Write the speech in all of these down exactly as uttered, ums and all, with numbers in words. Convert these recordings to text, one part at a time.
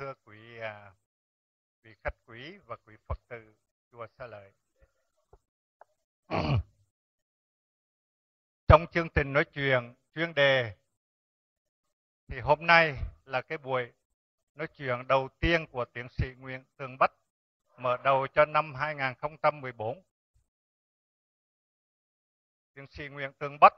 thưa quý à, quý khách quý và quý Phật tử chùa Sa Lợi. Trong chương trình nói chuyện chuyên đề thì hôm nay là cái buổi nói chuyện đầu tiên của tiến sĩ Nguyễn Tường Bách, mở đầu cho năm hai nghìn không trăm mười bốn. Tiến sĩ Nguyễn Tường Bách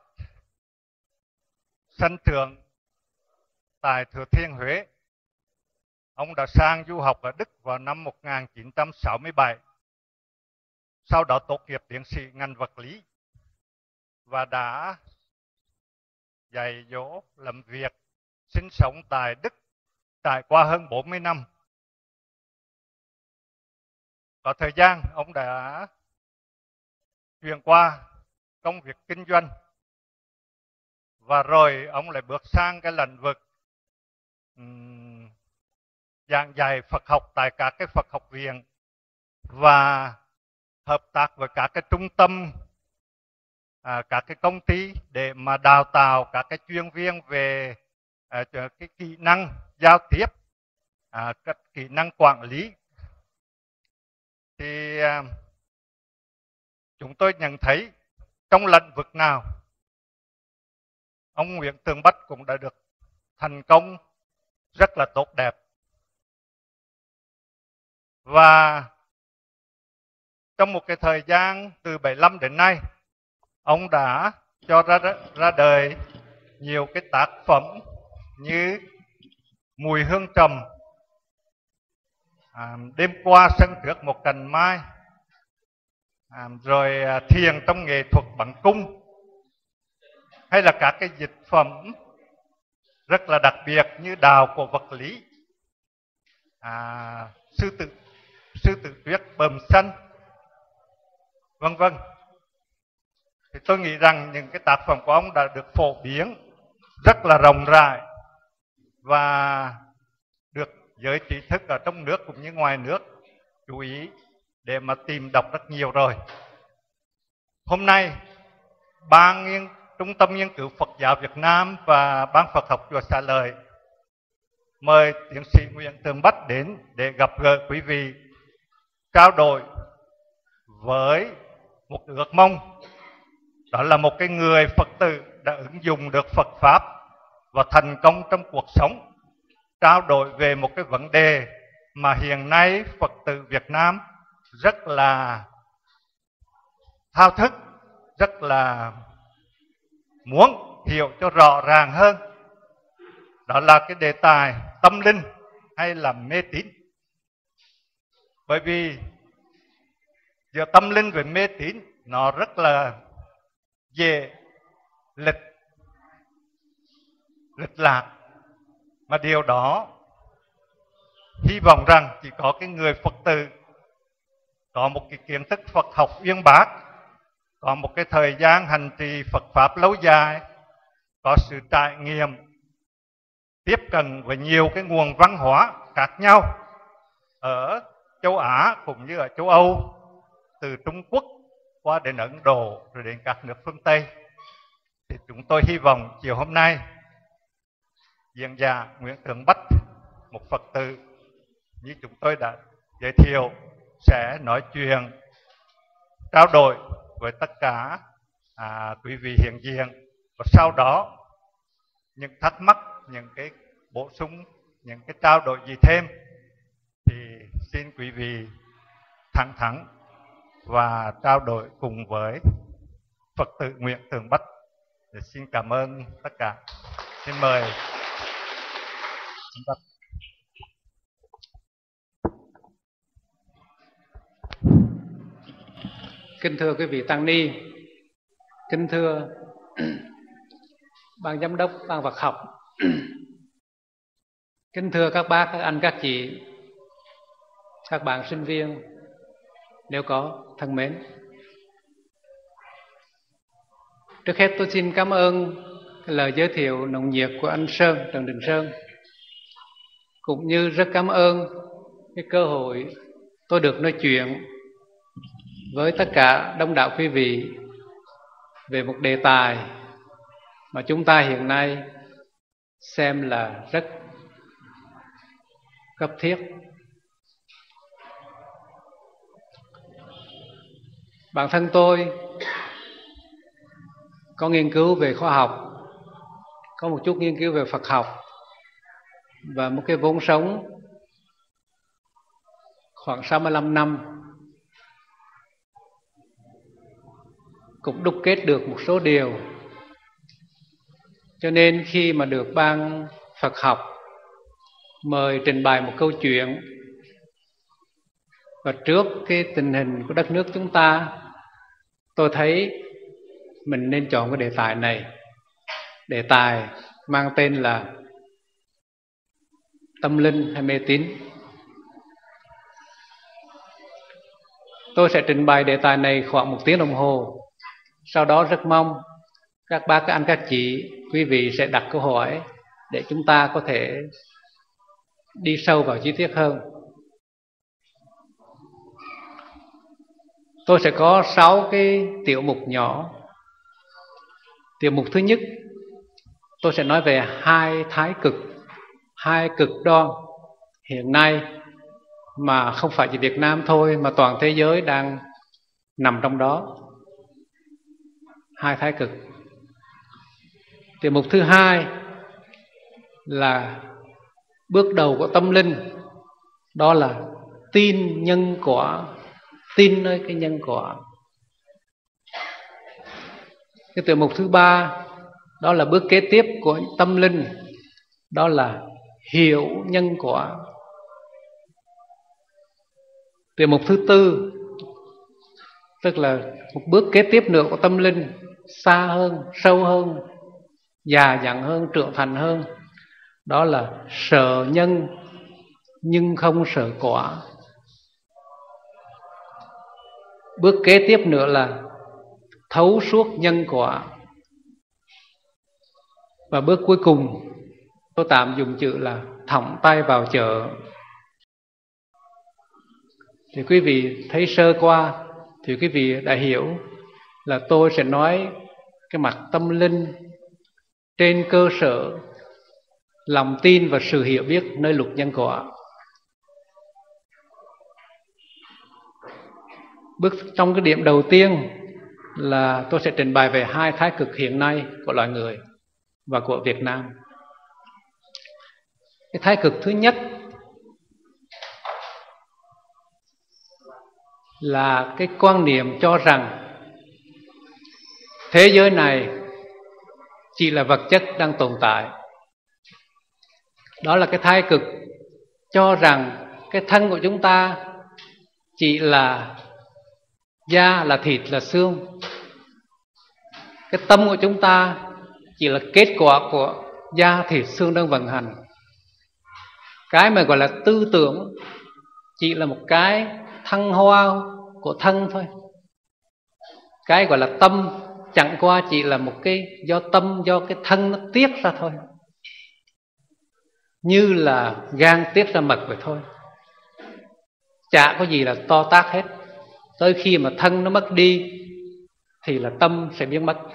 sanh trưởng tại Thừa Thiên Huế. Ông đã sang du học ở Đức vào năm một nghìn chín trăm sáu mươi bảy. Sau đó tốt nghiệp tiến sĩ ngành vật lý và đã dạy dỗ, làm việc, sinh sống tại Đức trải qua hơn bốn mươi năm. Có thời gian ông đã chuyển qua công việc kinh doanh và rồi ông lại bước sang cái lĩnh vực um, giảng dạy Phật học tại các cái Phật học viện và hợp tác với các cái trung tâm, à, các cái công ty để mà đào tạo các cái chuyên viên về à, cái kỹ năng giao tiếp, à, các kỹ năng quản lý. Thì à, chúng tôi nhận thấy trong lĩnh vực nào ông Nguyễn Tường Bách cũng đã được thành công rất là tốt đẹp. Và trong một cái thời gian từ bảy mươi lăm đến nay, ông đã cho ra, ra đời nhiều cái tác phẩm như Mùi hương trầm, à, Đêm qua sân trước một cành mai, à, rồi à, Thiền trong nghệ thuật bắn cung, hay là các cái dịch phẩm rất là đặc biệt như Đào của vật lý, à, sư tử sư tử tuyết bầm xanh, vân vân. Thì tôi nghĩ rằng những cái tác phẩm của ông đã được phổ biến rất là rộng rãi và được giới trí thức ở trong nước cũng như ngoài nước chú ý để mà tìm đọc rất nhiều rồi. Hôm nay, Ban nghiên, Trung tâm Nghiên cứu Phật giáo Việt Nam và Ban Phật học chùa Sa Lợi mời tiến sĩ Nguyễn Tường Bách đến để gặp gỡ quý vị, trao đổi với một ước mong, đó là một cái người Phật tử đã ứng dụng được Phật Pháp và thành công trong cuộc sống, trao đổi về một cái vấn đề mà hiện nay Phật tử Việt Nam rất là thao thức, rất là muốn hiểu cho rõ ràng hơn. Đó là cái đề tài tâm linh hay là mê tín. Bởi vì giữa tâm linh với mê tín nó rất là dễ lệch lệch lạc, mà điều đó hy vọng rằng chỉ có cái người Phật tử có một cái kiến thức Phật học uyên bác, có một cái thời gian hành trì Phật Pháp lâu dài, có sự trải nghiệm, tiếp cận với nhiều cái nguồn văn hóa khác nhau ở châu Á cũng như ở châu Âu, từ Trung Quốc qua đến Ấn Độ rồi đến các nước phương Tây. Thì chúng tôi hy vọng chiều hôm nay diễn giả Nguyễn Tường Bách, một Phật tử như chúng tôi đã giới thiệu, sẽ nói chuyện, trao đổi với tất cả à, quý vị hiện diện. Và sau đó những thắc mắc, những cái bổ sung, những cái trao đổi gì thêm thì xin quý vị thẳng thắn và trao đổi cùng với Phật tử Nguyễn Tường Bách. Để xin cảm ơn tất cả. Xin mời. Kính thưa quý vị tăng ni, kính thưa ban giám đốc ban Phật học, kính thưa các bác, các anh, các chị, các bạn sinh viên nếu có thân mến. Trước hết tôi xin cảm ơn lời giới thiệu nồng nhiệt của anh Sơn, Trần Đình Sơn, cũng như rất cảm ơn cái cơ hội tôi được nói chuyện với tất cả đông đảo quý vị về một đề tài mà chúng ta hiện nay xem là rất cấp thiết. Bản thân tôi có nghiên cứu về khoa học, có một chút nghiên cứu về Phật học và một cái vốn sống khoảng sáu mươi lăm năm, cũng đúc kết được một số điều. Cho nên khi mà được ban Phật học mời trình bày một câu chuyện, và trước cái tình hình của đất nước chúng ta, tôi thấy mình nên chọn cái đề tài này. Đề tài mang tên là tâm linh hay mê tín. Tôi sẽ trình bày đề tài này khoảng một tiếng đồng hồ. Sau đó rất mong các bác, các anh, các chị, quý vị sẽ đặt câu hỏi để chúng ta có thể đi sâu vào chi tiết hơn. Tôi sẽ có sáu cái tiểu mục nhỏ. Tiểu mục thứ nhất, tôi sẽ nói về hai thái cực, hai cực đoan hiện nay mà không phải chỉ Việt Nam thôi, mà toàn thế giới đang nằm trong đó. Hai thái cực. Tiểu mục thứ hai là bước đầu của tâm linh, đó là tin nhân quả, tin nơi cái nhân quả. Cái tiểu mục thứ ba, đó là bước kế tiếp của tâm linh, đó là hiểu nhân quả. Tiểu mục thứ tư, tức là một bước kế tiếp nữa của tâm linh, xa hơn, sâu hơn, già dặn hơn, trưởng thành hơn, đó là sợ nhân nhưng không sợ quả. Bước kế tiếp nữa là thấu suốt nhân quả. Và bước cuối cùng, tôi tạm dùng chữ là thõng tay vào chợ. Thì quý vị thấy sơ qua thì quý vị đã hiểu là tôi sẽ nói cái mặt tâm linh trên cơ sở lòng tin và sự hiểu biết nơi luật nhân quả. Bước trong cái điểm đầu tiên là tôi sẽ trình bày về hai thái cực hiện nay của loài người và của Việt Nam. Cái thái cực thứ nhất là cái quan niệm cho rằng thế giới này chỉ là vật chất đang tồn tại. Đó là cái thái cực cho rằng cái thân của chúng ta chỉ là da, là thịt, là xương. Cái tâm của chúng ta chỉ là kết quả của da, thịt, xương đang vận hành. Cái mà gọi là tư tưởng chỉ là một cái thăng hoa của thân thôi. Cái gọi là tâm chẳng qua chỉ là một cái do tâm, do cái thân nó tiết ra thôi. Như là gan tiết ra mật vậy thôi. Chả có gì là to tát hết. Tới khi mà thân nó mất đi thì là tâm sẽ biến mất.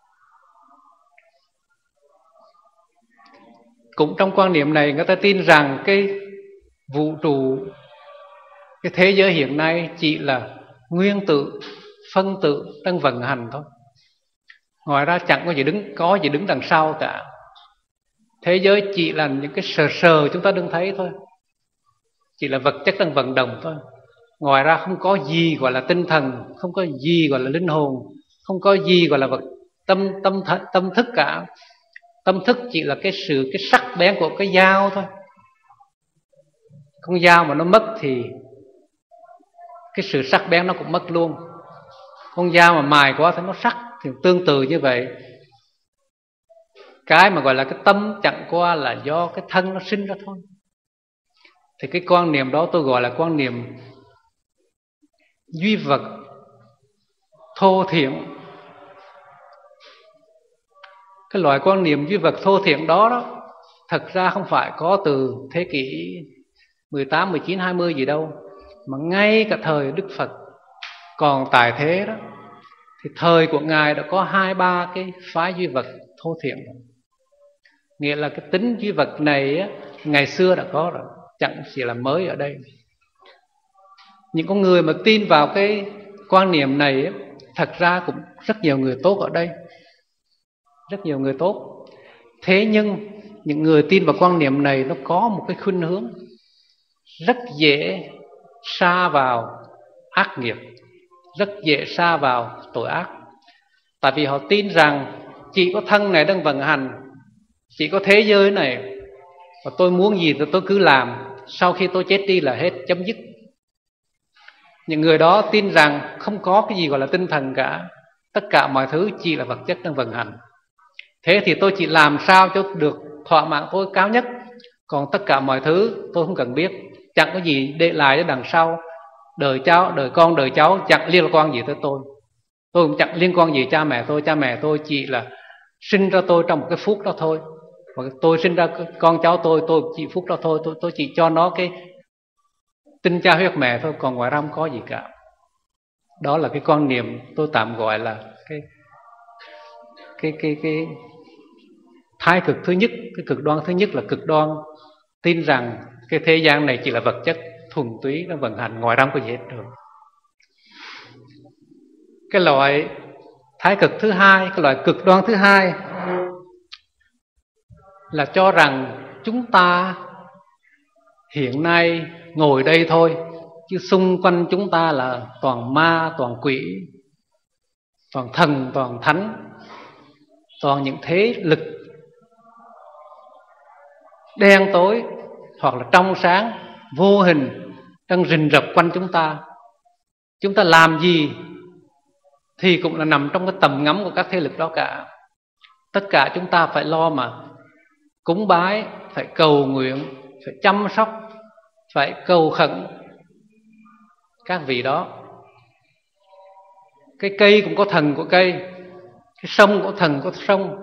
Cũng trong quan niệm này, người ta tin rằng cái vũ trụ, cái thế giới hiện nay chỉ là nguyên tử, phân tử đang vận hành thôi. Ngoài ra chẳng có gì đứng, có gì đứng đằng sau cả. Thế giới chỉ là những cái sờ sờ chúng ta đừng thấy thôi. Chỉ là vật chất đang vận động thôi. Ngoài ra không có gì gọi là tinh thần, không có gì gọi là linh hồn, không có gì gọi là vật tâm tâm th, tâm thức cả. Tâm thức chỉ là cái sự cái sắc bén của cái dao thôi. Con dao mà nó mất thì cái sự sắc bén nó cũng mất luôn. Con dao mà mài quá thì nó sắc, thì tương tự như vậy. Cái mà gọi là cái tâm chẳng qua là do cái thân nó sinh ra thôi. Thì cái quan niệm đó tôi gọi là quan niệm duy vật thô thiển. Cái loại quan niệm duy vật thô thiển đó, đó thật ra không phải có từ thế kỷ mười tám, mười chín, hai mươi gì đâu, mà ngay cả thời Đức Phật còn tại thế đó, thì thời của Ngài đã có hai ba cái phái duy vật thô thiển. Nghĩa là cái tính duy vật này á, ngày xưa đã có rồi. chẳng chỉ là mới ở đây. Những con người mà tin vào cái quan niệm này ấy, thật ra cũng rất nhiều người tốt ở đây, rất nhiều người tốt. Thế nhưng những người tin vào quan niệm này nó có một cái khuynh hướng rất dễ sa vào ác nghiệp, rất dễ sa vào tội ác. Tại vì họ tin rằng chỉ có thân này đang vận hành, chỉ có thế giới này, và tôi muốn gì thì tôi cứ làm, sau khi tôi chết đi là hết, chấm dứt. Những người đó tin rằng không có cái gì gọi là tinh thần cả, tất cả mọi thứ chỉ là vật chất đang vận hành. Thế thì tôi chỉ làm sao cho được thỏa mãn tôi cao nhất, còn tất cả mọi thứ tôi không cần biết, chẳng có gì để lại cho đằng sau. Đời cháu, đời con, đời cháu chẳng liên quan gì tới tôi. Tôi cũng chẳng liên quan gì cha mẹ tôi. Cha mẹ tôi chỉ là sinh ra tôi trong một cái phút đó thôi. Và tôi sinh ra con cháu tôi, tôi chỉ phút đó thôi. Tôi, tôi chỉ cho nó cái tinh cha huyết mẹ thôi, còn ngoài ra không có gì cả. Đó là cái quan niệm tôi tạm gọi là cái cái cái cái thái cực thứ nhất, cái cực đoan thứ nhất là cực đoan tin rằng cái thế gian này chỉ là vật chất thuần túy nó vận hành, ngoài ra không có gì hết được. Cái loại thái cực thứ hai, cái loại cực đoan thứ hai là cho rằng chúng ta hiện nay ngồi đây thôi, chứ xung quanh chúng ta là toàn ma, toàn quỷ, toàn thần, toàn thánh, toàn những thế lực đen tối hoặc là trong sáng, vô hình đang rình rập quanh chúng ta. Chúng ta làm gì thì cũng là nằm trong cái tầm ngắm của các thế lực đó cả. Tất cả chúng ta phải lo mà cúng bái, phải cầu nguyện, phải chăm sóc, phải cầu khẩn các vị đó. Cái cây cũng có thần của cây, cái sông cũng có thần của sông.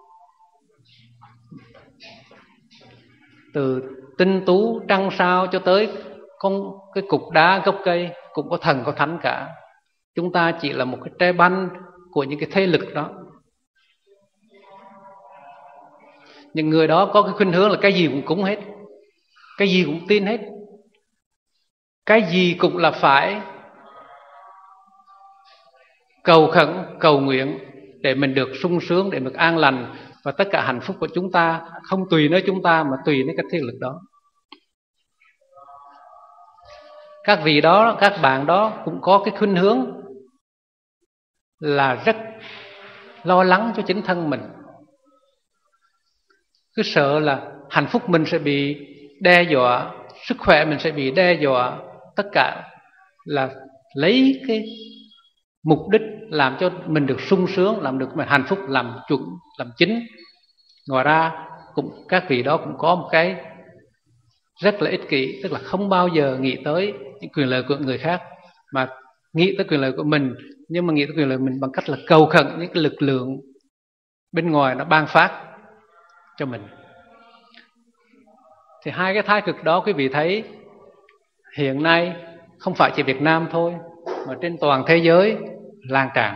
Từ tinh tú trăng sao cho tới con cái cục đá gốc cây cũng có thần có thánh cả. Chúng ta chỉ là một cái tre banh của những cái thế lực đó. Những người đó có cái khuynh hướng là cái gì cũng cúng hết, cái gì cũng tin hết, cái gì cũng là phải cầu khẩn, cầu nguyện để mình được sung sướng, để được an lành. Và tất cả hạnh phúc của chúng ta không tùy nơi chúng ta mà tùy nơi các thế lực đó. Các vị đó, các bạn đó cũng có cái khuynh hướng là rất lo lắng cho chính thân mình, cứ sợ là hạnh phúc mình sẽ bị đe dọa, sức khỏe mình sẽ bị đe dọa. Tất cả là lấy cái mục đích làm cho mình được sung sướng, làm được mình hạnh phúc làm chuẩn, làm chính. Ngoài ra cũng các vị đó cũng có một cái rất là ích kỷ, tức là không bao giờ nghĩ tới những quyền lợi của người khác, mà nghĩ tới quyền lợi của mình, nhưng mà nghĩ tới quyền lợi mình bằng cách là cầu khẩn những cái lực lượng bên ngoài nó ban phát cho mình. Thì hai cái thái cực đó quý vị thấy hiện nay không phải chỉ Việt Nam thôi, mà trên toàn thế giới lan tràn.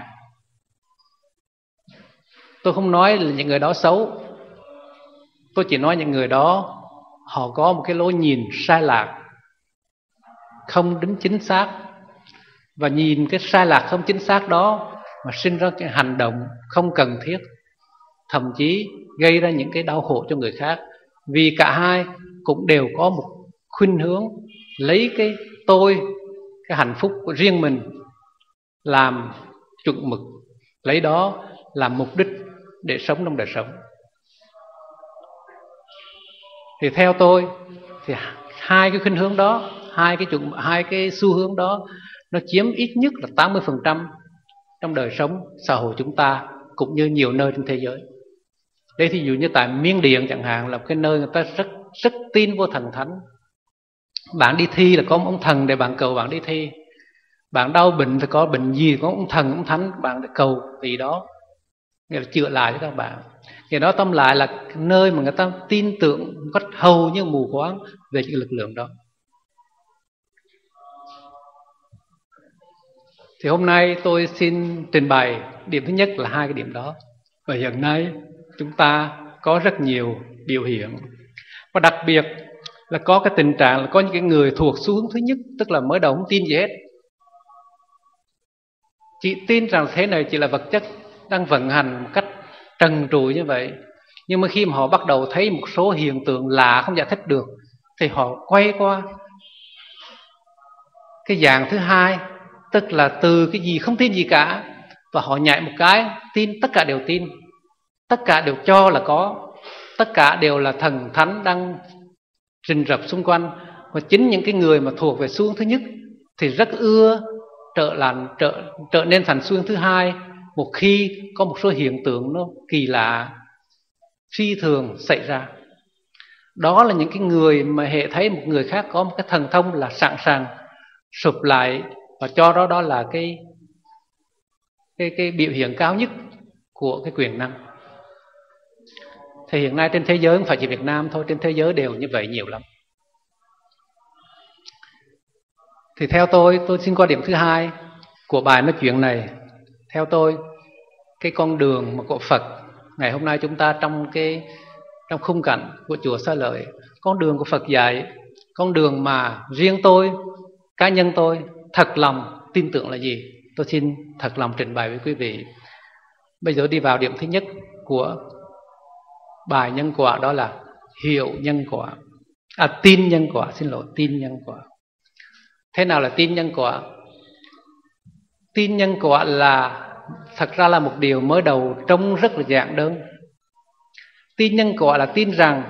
Tôi không nói là những người đó xấu, tôi chỉ nói những người đó họ có một cái lối nhìn sai lạc, không đúng chính xác. Và nhìn cái sai lạc không chính xác đó mà sinh ra cái hành động không cần thiết, thậm chí gây ra những cái đau khổ cho người khác. Vì cả hai cũng đều có một khuynh hướng lấy cái tôi, cái hạnh phúc của riêng mình làm chuẩn mực, lấy đó làm mục đích để sống trong đời sống. Thì theo tôi thì hai cái khuynh hướng đó, hai cái chuẩn, hai cái xu hướng đó nó chiếm ít nhất là tám mươi phần trăm trong đời sống xã hội chúng ta, cũng như nhiều nơi trên thế giới. Đây thì dụ như tại Miến Điện chẳng hạn, là một cái nơi người ta rất rất tin vô thần thánh. Bạn đi thi là có một ông thần để bạn cầu bạn đi thi. Bạn đau bệnh thì có bệnh gì có ông thần ông thánh bạn để cầu vì đó, nghĩa là chữa lại cho các bạn. Thì đó tóm lại là nơi mà người ta tin tưởng cách hầu như mù quáng về những lực lượng đó. Thì hôm nay tôi xin trình bày điểm thứ nhất là hai cái điểm đó. Và hiện nay chúng ta có rất nhiều biểu hiện, và đặc biệt là có cái tình trạng là có những cái người thuộc xu hướng thứ nhất, tức là mới đầu không tin gì hết, chỉ tin rằng thế này chỉ là vật chất đang vận hành một cách trần trụi như vậy. Nhưng mà khi mà họ bắt đầu thấy một số hiện tượng lạ không giải thích được thì họ quay qua cái dạng thứ hai, tức là từ cái gì không tin gì cả và họ nhảy một cái tin, tất cả đều tin, tất cả đều cho là có, tất cả đều là thần thánh đang rình rập xung quanh. Và chính những cái người mà thuộc về xu hướng thứ nhất thì rất ưa trở làm trở trở nên thành xu hướng thứ hai một khi có một số hiện tượng nó kỳ lạ phi thường xảy ra. Đó là những cái người mà hệ thấy một người khác có một cái thần thông là sẵn sàng sụp lại và cho đó đó là cái cái cái biểu hiện cao nhất của cái quyền năng. Thì hiện nay trên thế giới, không phải chỉ Việt Nam thôi, trên thế giới đều như vậy nhiều lắm. Thì theo tôi, tôi xin qua điểm thứ hai của bài nói chuyện này. Theo tôi, cái con đường mà của Phật ngày hôm nay chúng ta trong cái trong khung cảnh của chùa Xá Lợi, con đường của Phật dạy, con đường mà riêng tôi, cá nhân tôi thật lòng tin tưởng là gì? Tôi xin thật lòng trình bày với quý vị. Bây giờ đi vào điểm thứ nhất của bài nhân quả, đó là hiểu nhân quả. À, tin nhân quả, xin lỗi, tin nhân quả. Thế nào là tin nhân quả? Tin nhân quả là thật ra là một điều mới đầu trông rất là giản đơn. Tin nhân quả là tin rằng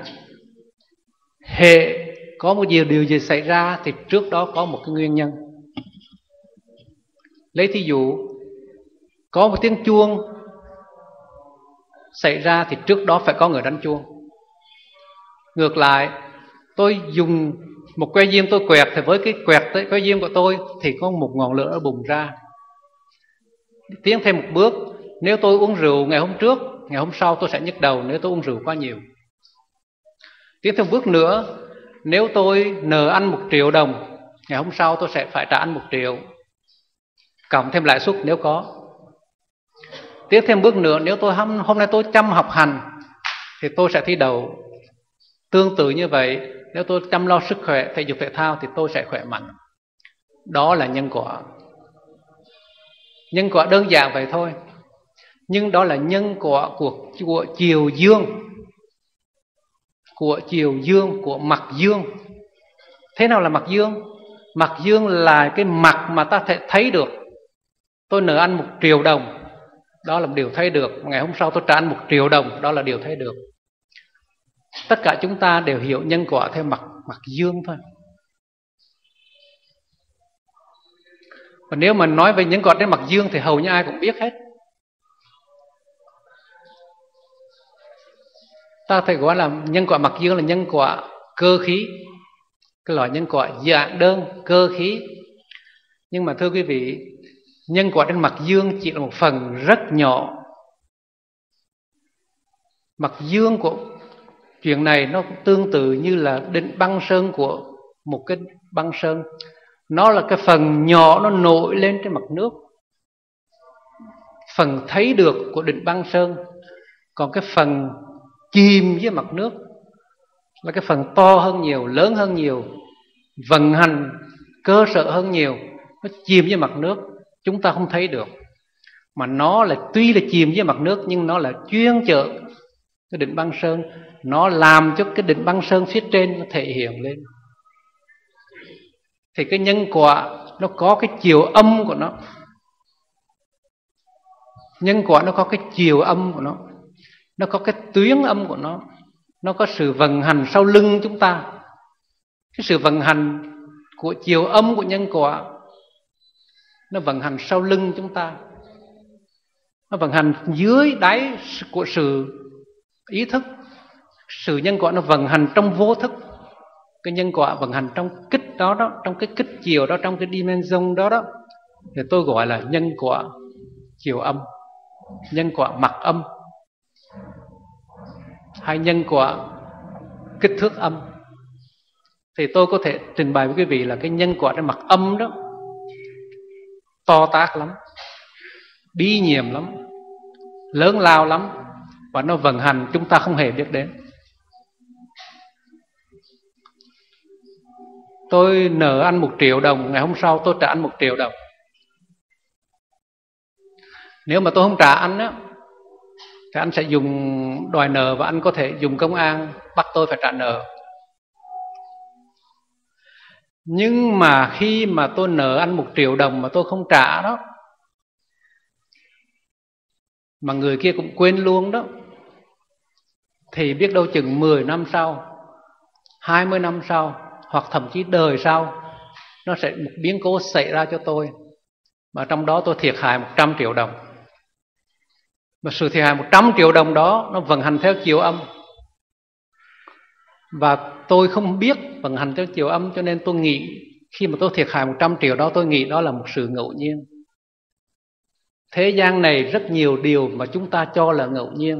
hệ có một điều điều gì xảy ra thì trước đó có một cái nguyên nhân. Lấy thí dụ, có một tiếng chuông xảy ra thì trước đó phải có người đánh chuông. Ngược lại, tôi dùng một que diêm tôi quẹt thì với cái quẹt que diêm của tôi thì có một ngọn lửa nó bùng ra. Tiến thêm một bước, nếu tôi uống rượu ngày hôm trước, ngày hôm sau tôi sẽ nhức đầu nếu tôi uống rượu quá nhiều. Tiến thêm một bước nữa, nếu tôi nợ anh một triệu đồng, ngày hôm sau tôi sẽ phải trả anh một triệu, cộng thêm lãi suất nếu có. Tiếp thêm bước nữa, nếu tôi hôm, hôm nay tôi chăm học hành thì tôi sẽ thi đậu. Tương tự như vậy, nếu tôi chăm lo sức khỏe, thể dục thể thao thì tôi sẽ khỏe mạnh. Đó là nhân quả. Nhân quả đơn giản vậy thôi. Nhưng đó là nhân quả của, của chiều dương, của chiều dương, của mặt dương. Thế nào là mặt dương? Mặt dương là cái mặt mà ta thể thấy được. Tôi nợ anh một triệu đồng, đó là một điều thấy được. Ngày hôm sau tôi trả anh một triệu đồng, đó là điều thấy được. Tất cả chúng ta đều hiểu nhân quả theo mặt, mặt dương thôi. Và nếu mà nói về nhân quả trên mặt dương thì hầu như ai cũng biết hết. Ta phải gọi là nhân quả mặt dương là nhân quả cơ khí, cái loại nhân quả dạng đơn, cơ khí. Nhưng mà thưa quý vị, nhân quả trên mặt dương chỉ là một phần rất nhỏ. Mặt dương của chuyện này nó tương tự như là định băng sơn của một cái băng sơn. Nó là cái phần nhỏ nó nổi lên trên mặt nước, phần thấy được của định băng sơn. Còn cái phần chìm dưới mặt nước là cái phần to hơn nhiều, lớn hơn nhiều, vận hành cơ sở hơn nhiều. Nó chìm dưới mặt nước, chúng ta không thấy được. Mà nó là tuy là chìm dưới mặt nước nhưng nó là chuyên chở cái định băng sơn. Nó làm cho cái định băng sơn phía trên nó thể hiện lên. Thì cái nhân quả nó có cái chiều âm của nó. Nhân quả nó có cái chiều âm của nó, nó có cái tuyến âm của nó, nó có sự vận hành sau lưng chúng ta. Cái sự vận hành của chiều âm của nhân quả nó vận hành sau lưng chúng ta, nó vận hành dưới đáy của sự ý thức. Sự nhân quả nó vận hành trong vô thức. Cái nhân quả vận hành trong kích đó đó, trong cái kích chiều đó, trong cái dimension đó đó, thì tôi gọi là nhân quả chiều âm, nhân quả mặt âm, hay nhân quả kích thước âm. Thì tôi có thể trình bày với quý vị là cái nhân quả trên mặt âm đó to tác lắm, bí nhiệm lắm, lớn lao lắm, và nó vận hành chúng ta không hề biết đến. tôi nợ anh một triệu đồng, ngày hôm sau tôi trả anh một triệu đồng. Nếu mà tôi không trả anh á, thì anh sẽ dùng đòi nợ và anh có thể dùng công an bắt tôi phải trả nợ. Nhưng mà khi mà tôi nợ anh một triệu đồng mà tôi không trả đó, mà người kia cũng quên luôn đó, thì biết đâu chừng mười năm sau, hai mươi năm sau, hoặc thậm chí đời sau, nó sẽ một biến cố xảy ra cho tôi, mà trong đó tôi thiệt hại một trăm triệu đồng. Mà sự thiệt hại một trăm triệu đồng đó nó vận hành theo chiều âm, và tôi không biết vận hành theo chiều âm, cho nên tôi nghĩ khi mà tôi thiệt hại một trăm triệu đó, tôi nghĩ đó là một sự ngẫu nhiên. Thế gian này rất nhiều điều mà chúng ta cho là ngẫu nhiên.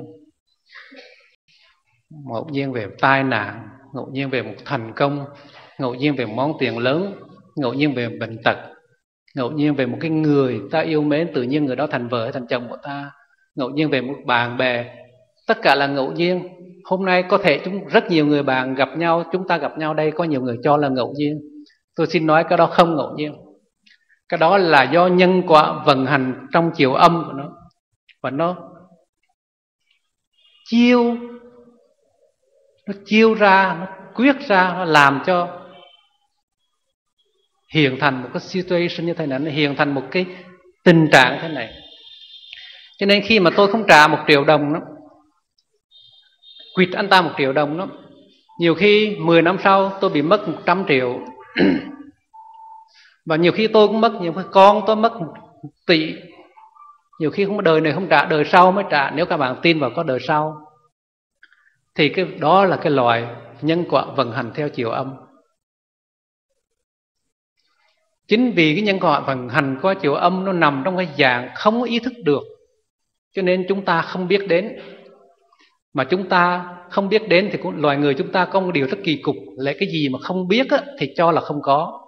Ngẫu nhiên về tai nạn, ngẫu nhiên về một thành công, ngẫu nhiên về một món tiền lớn, ngẫu nhiên về bệnh tật, ngẫu nhiên về một cái người ta yêu mến, tự nhiên người đó thành vợ hay thành chồng của ta, ngẫu nhiên về một bạn bè. Tất cả là ngẫu nhiên. Hôm nay có thể chúng rất nhiều người bạn gặp nhau, chúng ta gặp nhau đây, có nhiều người cho là ngẫu nhiên. Tôi xin nói cái đó không ngẫu nhiên. Cái đó là do nhân quả vận hành trong chiều âm của nó, và nó chiêu nó chiêu ra, nó quyết ra, nó làm cho hiện thành một cái situation như thế này, nó hiện thành một cái tình trạng thế này. Cho nên khi mà tôi không trả một triệu đồng đó, quỵt anh ta một triệu đồng đó, nhiều khi mười năm sau tôi bị mất một trăm triệu. Và nhiều khi tôi cũng mất, nhiều khi con tôi mất một tỷ. Nhiều khi không, đời này không trả, đời sau mới trả. Nếu các bạn tin vào có đời sau, thì cái đó là cái loại nhân quả vận hành theo chiều âm. Chính vì cái nhân quả vận hành qua chiều âm nó nằm trong cái dạng không ý thức được, cho nên chúng ta không biết đến. Mà chúng ta không biết đến thì cũng, loài người chúng ta có một điều rất kỳ cục, là cái gì mà không biết á, thì cho là không có.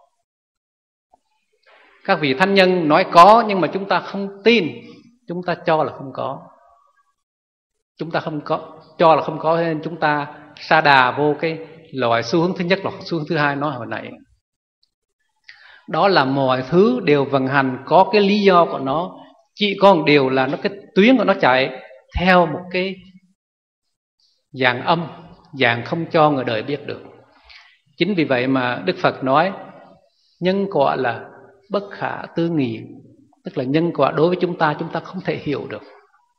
Các vị thánh nhân nói có, nhưng mà chúng ta không tin, chúng ta cho là không có. Chúng ta không có, cho là không có, nên chúng ta sa đà vô cái loại xu hướng thứ nhất hoặc xu hướng thứ hai nói hồi nãy. Đó là mọi thứ đều vận hành có cái lý do của nó. Chỉ có một điều là nó cái tuyến của nó chạy theo một cái dạng âm, dạng không cho người đời biết được. Chính vì vậy mà Đức Phật nói nhân quả là bất khả tư nghị. Tức là nhân quả đối với chúng ta, chúng ta không thể hiểu được.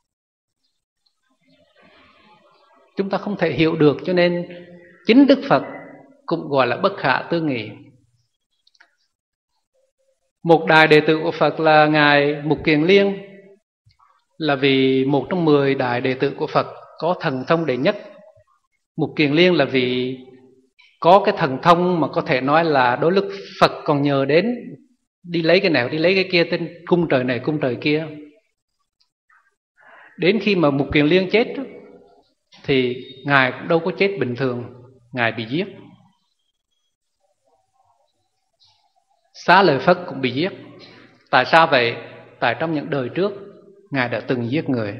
Chúng ta không thể hiểu được, cho nên chính Đức Phật cũng gọi là bất khả tư nghị. Một đại đệ tử của Phật là Ngài Mục Kiền Liên, là vì một trong mười đại đệ tử của Phật có thần thông đệ nhất. Mục Kiền Liên là vì có cái thần thông mà có thể nói là đôi lúc Phật còn nhờ đến đi lấy cái nào đi lấy cái kia, trên cung trời này cung trời kia. Đến khi mà Mục Kiền Liên chết thì Ngài cũng đâu có chết bình thường, Ngài bị giết. Xá Lợi Phất cũng bị giết. Tại sao vậy? Tại trong những đời trước Ngài đã từng giết người.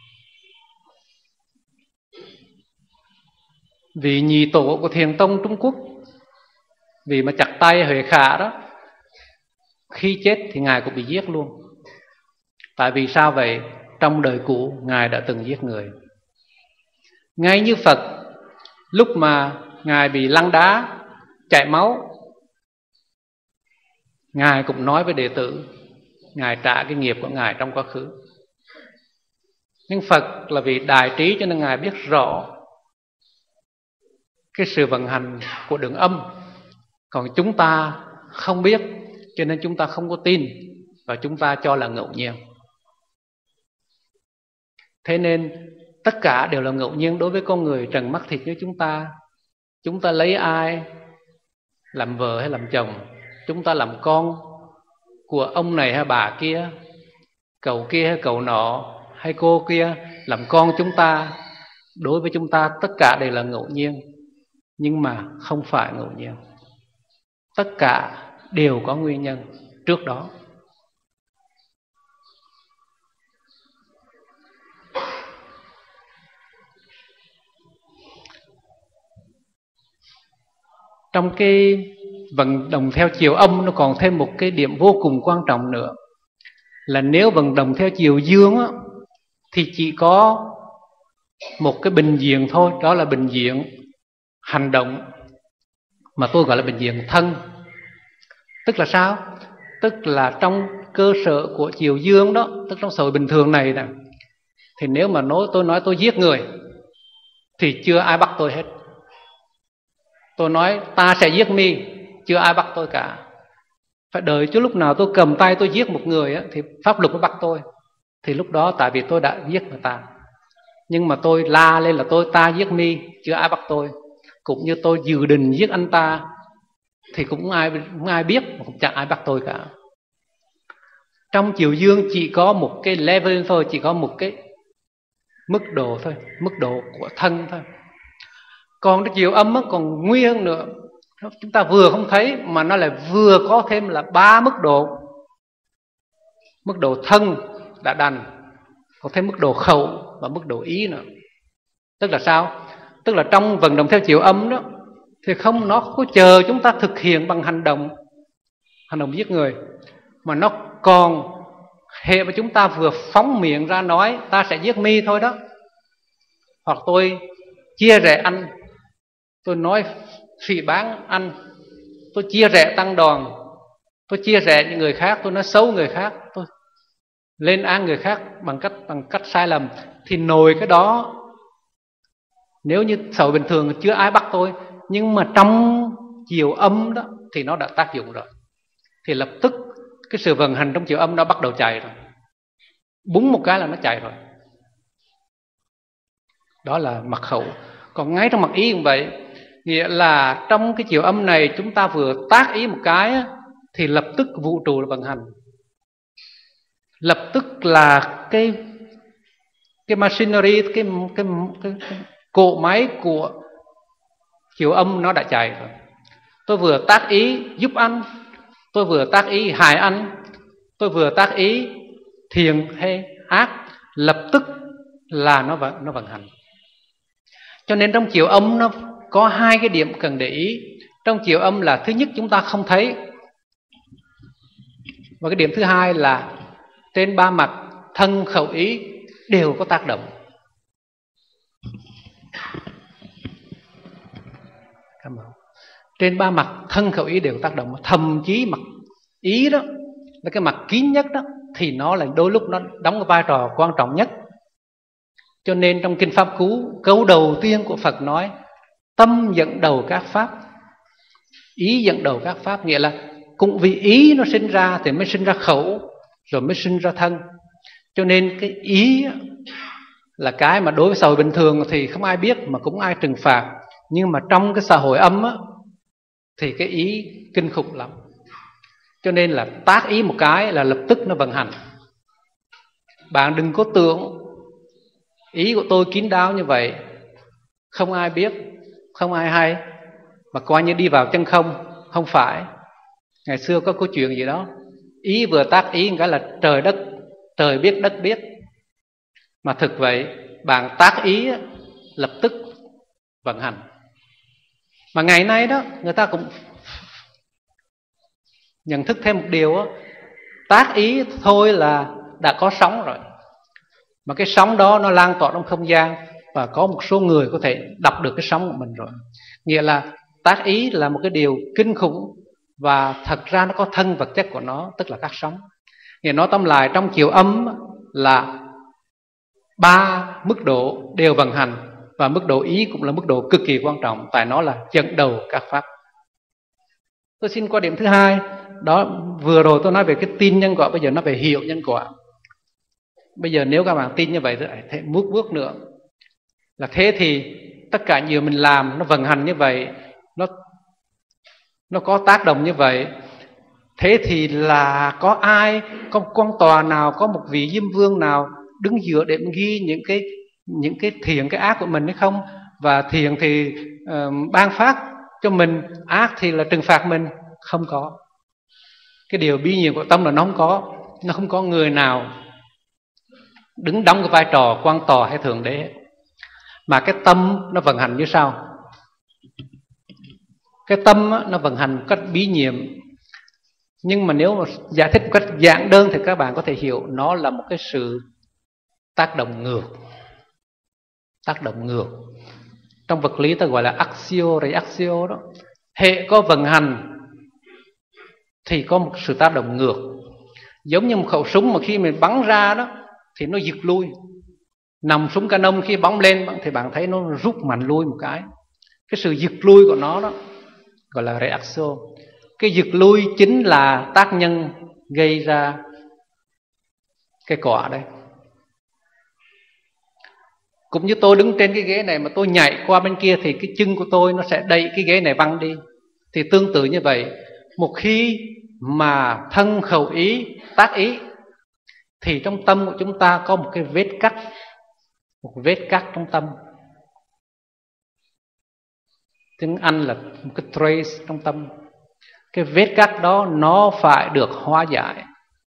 Vì nhị tổ của Thiền Tông Trung Quốc, vì mà chặt tay Huệ Khả đó, khi chết thì Ngài cũng bị giết luôn. Tại vì sao vậy? Trong đời cũ Ngài đã từng giết người. Ngay như Phật, lúc mà Ngài bị lăn đá chảy máu, Ngài cũng nói với đệ tử, Ngài trả cái nghiệp của Ngài trong quá khứ. Nhưng Phật là vì đại trí cho nên Ngài biết rõ cái sự vận hành của đường âm. Còn chúng ta không biết, cho nên chúng ta không có tin, và chúng ta cho là ngẫu nhiên. Thế nên tất cả đều là ngẫu nhiên đối với con người trần mắt thịt như chúng ta. Chúng ta lấy ai làm vợ hay làm chồng, chúng ta làm con của ông này hay bà kia, cậu kia hay cậu nọ, hay cô kia làm con chúng ta, đối với chúng ta tất cả đều là ngẫu nhiên. Nhưng mà không phải ngẫu nhiên. Tất cả đều có nguyên nhân trước đó. Trong cái vận động theo chiều âm nó còn thêm một cái điểm vô cùng quan trọng nữa, là nếu vận động theo chiều dương á, thì chỉ có một cái bình diện thôi, đó là bình diện hành động, mà tôi gọi là bình diện thân. Tức là sao? Tức là trong cơ sở của chiều dương đó, tức trong xã hội bình thường này nè, thì nếu mà nói tôi nói tôi giết người thì chưa ai bắt tôi hết. Tôi nói ta sẽ giết mi, chưa ai bắt tôi cả. Phải đợi cho lúc nào tôi cầm tay tôi giết một người á, thì pháp luật mới bắt tôi. Thì lúc đó tại vì tôi đã giết người ta. Nhưng mà tôi la lên là tôi ta giết mi, chưa ai bắt tôi. Cũng như tôi dự định giết anh ta thì cũng ai cũng ai biết, cũng chẳng ai bắt tôi cả. Trong chiều dương chỉ có một cái level thôi, chỉ có một cái mức độ thôi, mức độ của thân thôi. Còn cái chiều âm còn nguy hơn nữa, chúng ta vừa không thấy mà nó lại vừa có thêm là ba mức độ. Mức độ thân đã đành, có thêm mức độ khẩu và mức độ ý nữa. Tức là sao? Tức là trong vận động theo chiều âm đó, thì không nó có chờ chúng ta thực hiện bằng hành động, hành động giết người, mà nó còn hệ mà chúng ta vừa phóng miệng ra nói ta sẽ giết mi thôi đó, hoặc tôi chia rẽ anh, tôi nói phỉ báng anh, tôi chia rẽ tăng đoàn, tôi chia rẽ những người khác, tôi nói xấu người khác, tôi lên án người khác bằng cách bằng cách sai lầm, thì nồi cái đó nếu như xã hội bình thường chưa ai bắt tôi, nhưng mà trong chiều âm đó thì nó đã tác dụng rồi, thì lập tức cái sự vận hành trong chiều âm nó bắt đầu chạy rồi, búng một cái là nó chạy rồi. Đó là mặt khẩu. Còn ngay trong mặt ý cũng vậy, nghĩa là trong cái chiều âm này chúng ta vừa tác ý một cái thì lập tức vũ trụ là vận hành, lập tức là cái cái machinery, cái cái, cái, cái cỗ máy của chiều âm nó đã chạy rồi. Tôi vừa tác ý giúp anh, tôi vừa tác ý hại anh, tôi vừa tác ý thiện hay ác, lập tức là nó vận, nó vận hành. Cho nên trong chiều âm nó có hai cái điểm cần để ý. Trong chiều âm là thứ nhất chúng ta không thấy, và cái điểm thứ hai là trên ba mặt thân khẩu ý đều có tác động. Cảm ơn. Trên ba mặt thân khẩu ý đều có tác động, thậm chí mặt ý đó là cái mặt kín nhất đó, thì nó là đôi lúc nó đóng cái vai trò quan trọng nhất. Cho nên trong Kinh Pháp Cú, câu đầu tiên của Phật nói tâm dẫn đầu các pháp, ý dẫn đầu các pháp, nghĩa là cũng vì ý nó sinh ra thì mới sinh ra khẩu, rồi mới sinh ra thân. Cho nên cái ý là cái mà đối với xã hội bình thường thì không ai biết mà cũng ai trừng phạt, nhưng mà trong cái xã hội âm á, thì cái ý kinh khủng lắm. Cho nên là tác ý một cái là lập tức nó vận hành. Bạn đừng có tưởng ý của tôi kín đáo như vậy, không ai biết, không ai hay, mà coi như đi vào chân không. Không phải. Ngày xưa có câu chuyện gì đó, ý vừa tác ý một cái là trời đất, trời biết đất biết. Mà thực vậy, bạn tác ý lập tức vận hành. Mà ngày nay đó, người ta cũng nhận thức thêm một điều đó, tác ý thôi là đã có sóng rồi. Mà cái sóng đó nó lan tỏa trong không gian, và có một số người có thể đọc được cái sóng của mình rồi. Nghĩa là tác ý là một cái điều kinh khủng, và thật ra nó có thân vật chất của nó, tức là các sóng. Nghĩa nói tóm lại, trong chiều âm là ba mức độ đều vận hành, và mức độ ý cũng là mức độ cực kỳ quan trọng, tại nó là dẫn đầu các pháp. Tôi xin qua điểm thứ hai. Đó, vừa rồi tôi nói về cái tin nhân quả, bây giờ nó về hiểu nhân quả. Bây giờ nếu các bạn tin như vậy thì bước bước nữa là thế thì tất cả nhiều mình làm nó vận hành như vậy, nó nó có tác động như vậy, thế thì là có ai, có một quan tòa nào, có một vị Diêm Vương nào đứng giữa để ghi những cái những cái thiện cái ác của mình hay không? Và thiện thì uh, ban phát cho mình, ác thì là trừng phạt mình? Không có. Cái điều bi nhiều của tâm là nó không có. Nó không có người nào đứng đóng cái vai trò quan tòa hay thượng đế. Mà cái tâm nó vận hành như sau. Cái tâm á, nó vận hành một cách bí nhiệm. Nhưng mà nếu mà giải thích một cách giản đơn thì các bạn có thể hiểu nó là một cái sự tác động ngược. Tác động ngược. Trong vật lý ta gọi là axio reaxio đó. Hệ có vận hành thì có một sự tác động ngược. Giống như một khẩu súng mà khi mình bắn ra đó thì nó giật lui. Nòng súng Canon khi bắn lên thì bạn thấy nó rút mạnh lui một cái. Cái sự giật lui của nó đó gọi là reaxio. Cái giật lui chính là tác nhân gây ra cái quả đây. Cũng như tôi đứng trên cái ghế này mà tôi nhảy qua bên kia thì cái chân của tôi nó sẽ đẩy cái ghế này văng đi. Thì tương tự như vậy, một khi mà thân khẩu ý tác ý thì trong tâm của chúng ta có một cái vết cắt, một vết cắt trong tâm. Tiếng Anh là một cái trace trong tâm. Cái vết cắt đó nó phải được hóa giải.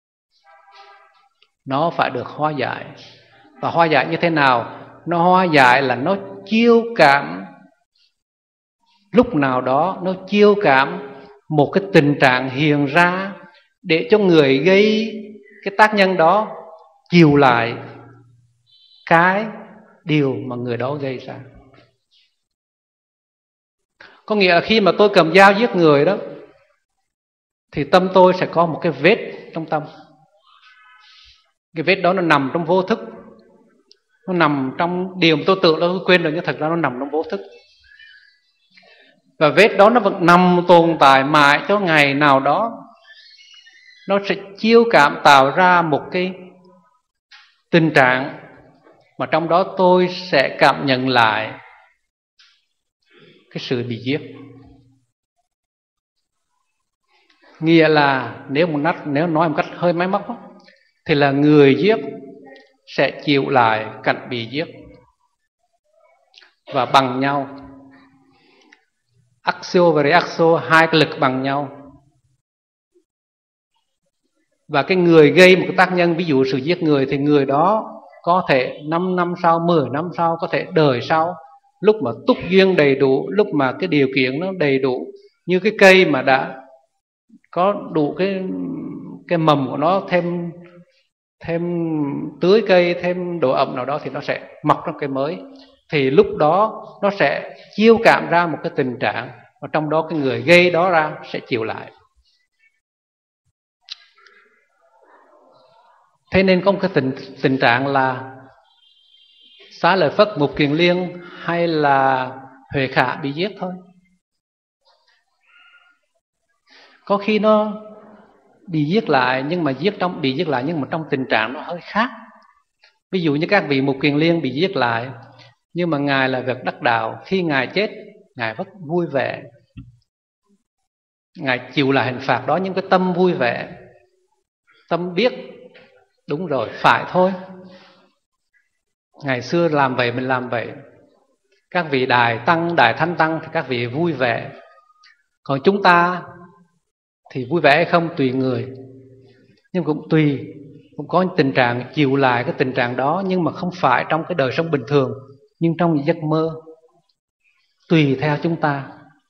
Nó phải được hóa giải. Và hóa giải như thế nào? Nó hóa giải là nó chiêu cảm, lúc nào đó nó chiêu cảm một cái tình trạng hiện ra để cho người gây cái tác nhân đó chiều lại cái điều mà người đó gây ra. Có nghĩa là khi mà tôi cầm dao giết người đó thì tâm tôi sẽ có một cái vết trong tâm. Cái vết đó nó nằm trong vô thức. Nó nằm trong điều mà tôi tưởng là tôi quên rồi, nhưng thật ra nó nằm trong vô thức. Và vết đó nó vẫn nằm tồn tại mãi cho ngày nào đó nó sẽ chiêu cảm tạo ra một cái tình trạng mà trong đó tôi sẽ cảm nhận lại cái sự bị giết. Nghĩa là nếu một nát, nếu nói một cách hơi máy móc đó, thì là người giết sẽ chịu lại cảnh bị giết. Và bằng nhau. Axio và reaxio, hai cái lực bằng nhau. Và cái người gây một cái tác nhân, ví dụ sự giết người, thì người đó có thể năm năm sau, mười năm sau, có thể đời sau, lúc mà túc duyên đầy đủ, lúc mà cái điều kiện nó đầy đủ, như cái cây mà đã có đủ cái cái mầm của nó, thêm thêm tưới cây, thêm độ ẩm nào đó thì nó sẽ mọc trong cây mới. Thì lúc đó nó sẽ chiêu cảm ra một cái tình trạng, và trong đó cái người gây đó ra sẽ chịu lại. Thế nên có một cái tình, tình trạng là Xá Lợi Phất, Mục Kiền Liên hay là Huệ Khả bị giết thôi. Có khi nó bị giết lại, nhưng mà giết trong bị giết lại nhưng mà trong tình trạng nó hơi khác. Ví dụ như các vị Mục Kiền Liên bị giết lại, nhưng mà Ngài là việc đắc đạo. Khi Ngài chết, Ngài rất vui vẻ. Ngài chịu lại hình phạt đó, nhưng cái tâm vui vẻ, tâm biết đúng rồi, phải thôi. Ngày xưa làm vậy mình làm vậy. Các vị Đại Tăng, Đại Thánh Tăng thì các vị vui vẻ. Còn chúng ta thì vui vẻ hay không tùy người. Nhưng cũng tùy, cũng có tình trạng chịu lại cái tình trạng đó, nhưng mà không phải trong cái đời sống bình thường, nhưng trong những giấc mơ. Tùy theo chúng ta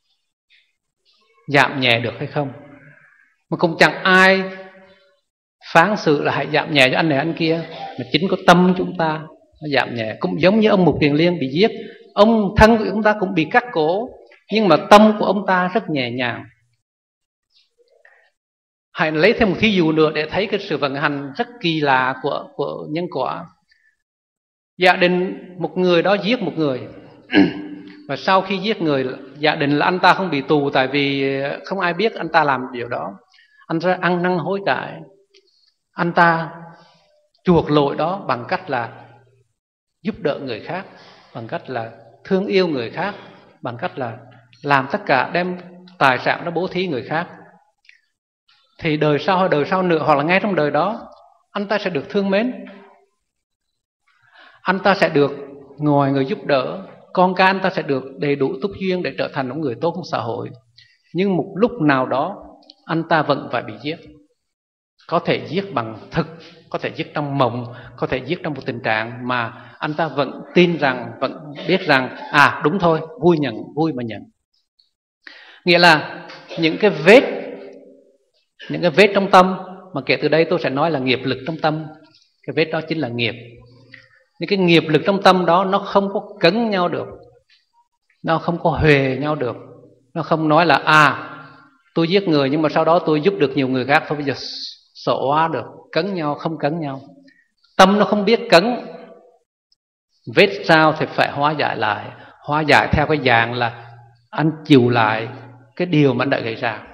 giảm nhẹ được hay không. Mà cũng chẳng ai phán xử là hãy giảm nhẹ cho anh này anh kia, mà chính có tâm chúng ta nó giảm nhẹ. Cũng giống như ông Mục Kiền Liên bị giết, ông thân của chúng ta cũng bị cắt cổ, nhưng mà tâm của ông ta rất nhẹ nhàng. Hãy lấy thêm một thí dụ nữa để thấy cái sự vận hành rất kỳ lạ của, của nhân quả. Giả định một người đó giết một người và sau khi giết người, giả định là anh ta không bị tù, tại vì không ai biết anh ta làm điều đó. Anh ta ăn năn hối cải, anh ta chuộc lỗi đó bằng cách là giúp đỡ người khác, bằng cách là thương yêu người khác, bằng cách là làm tất cả, đem tài sản đó bố thí người khác. Thì đời sau hay đời sau nữa, hoặc là ngay trong đời đó, anh ta sẽ được thương mến, anh ta sẽ được ngoài người giúp đỡ, con cái anh ta sẽ được đầy đủ túc duyên để trở thành một người tốt trong xã hội. Nhưng một lúc nào đó anh ta vẫn phải bị giết. Có thể giết bằng thực, có thể giết trong mộng, có thể giết trong một tình trạng mà anh ta vẫn tin rằng, vẫn biết rằng à đúng thôi, vui nhận, vui mà nhận. Nghĩa là những cái vết, những cái vết trong tâm, mà kể từ đây tôi sẽ nói là nghiệp lực trong tâm. Cái vết đó chính là nghiệp. Những cái nghiệp lực trong tâm đó nó không có cấn nhau được, nó không có huề nhau được. Nó không nói là à tôi giết người nhưng mà sau đó tôi giúp được nhiều người khác, thôi bây giờ sổ hóa được. Cấn nhau, không cấn nhau. Tâm nó không biết cấn. Vết sao thì phải hóa giải lại. Hóa giải theo cái dạng là anh chịu lại cái điều mà anh đã gây ra.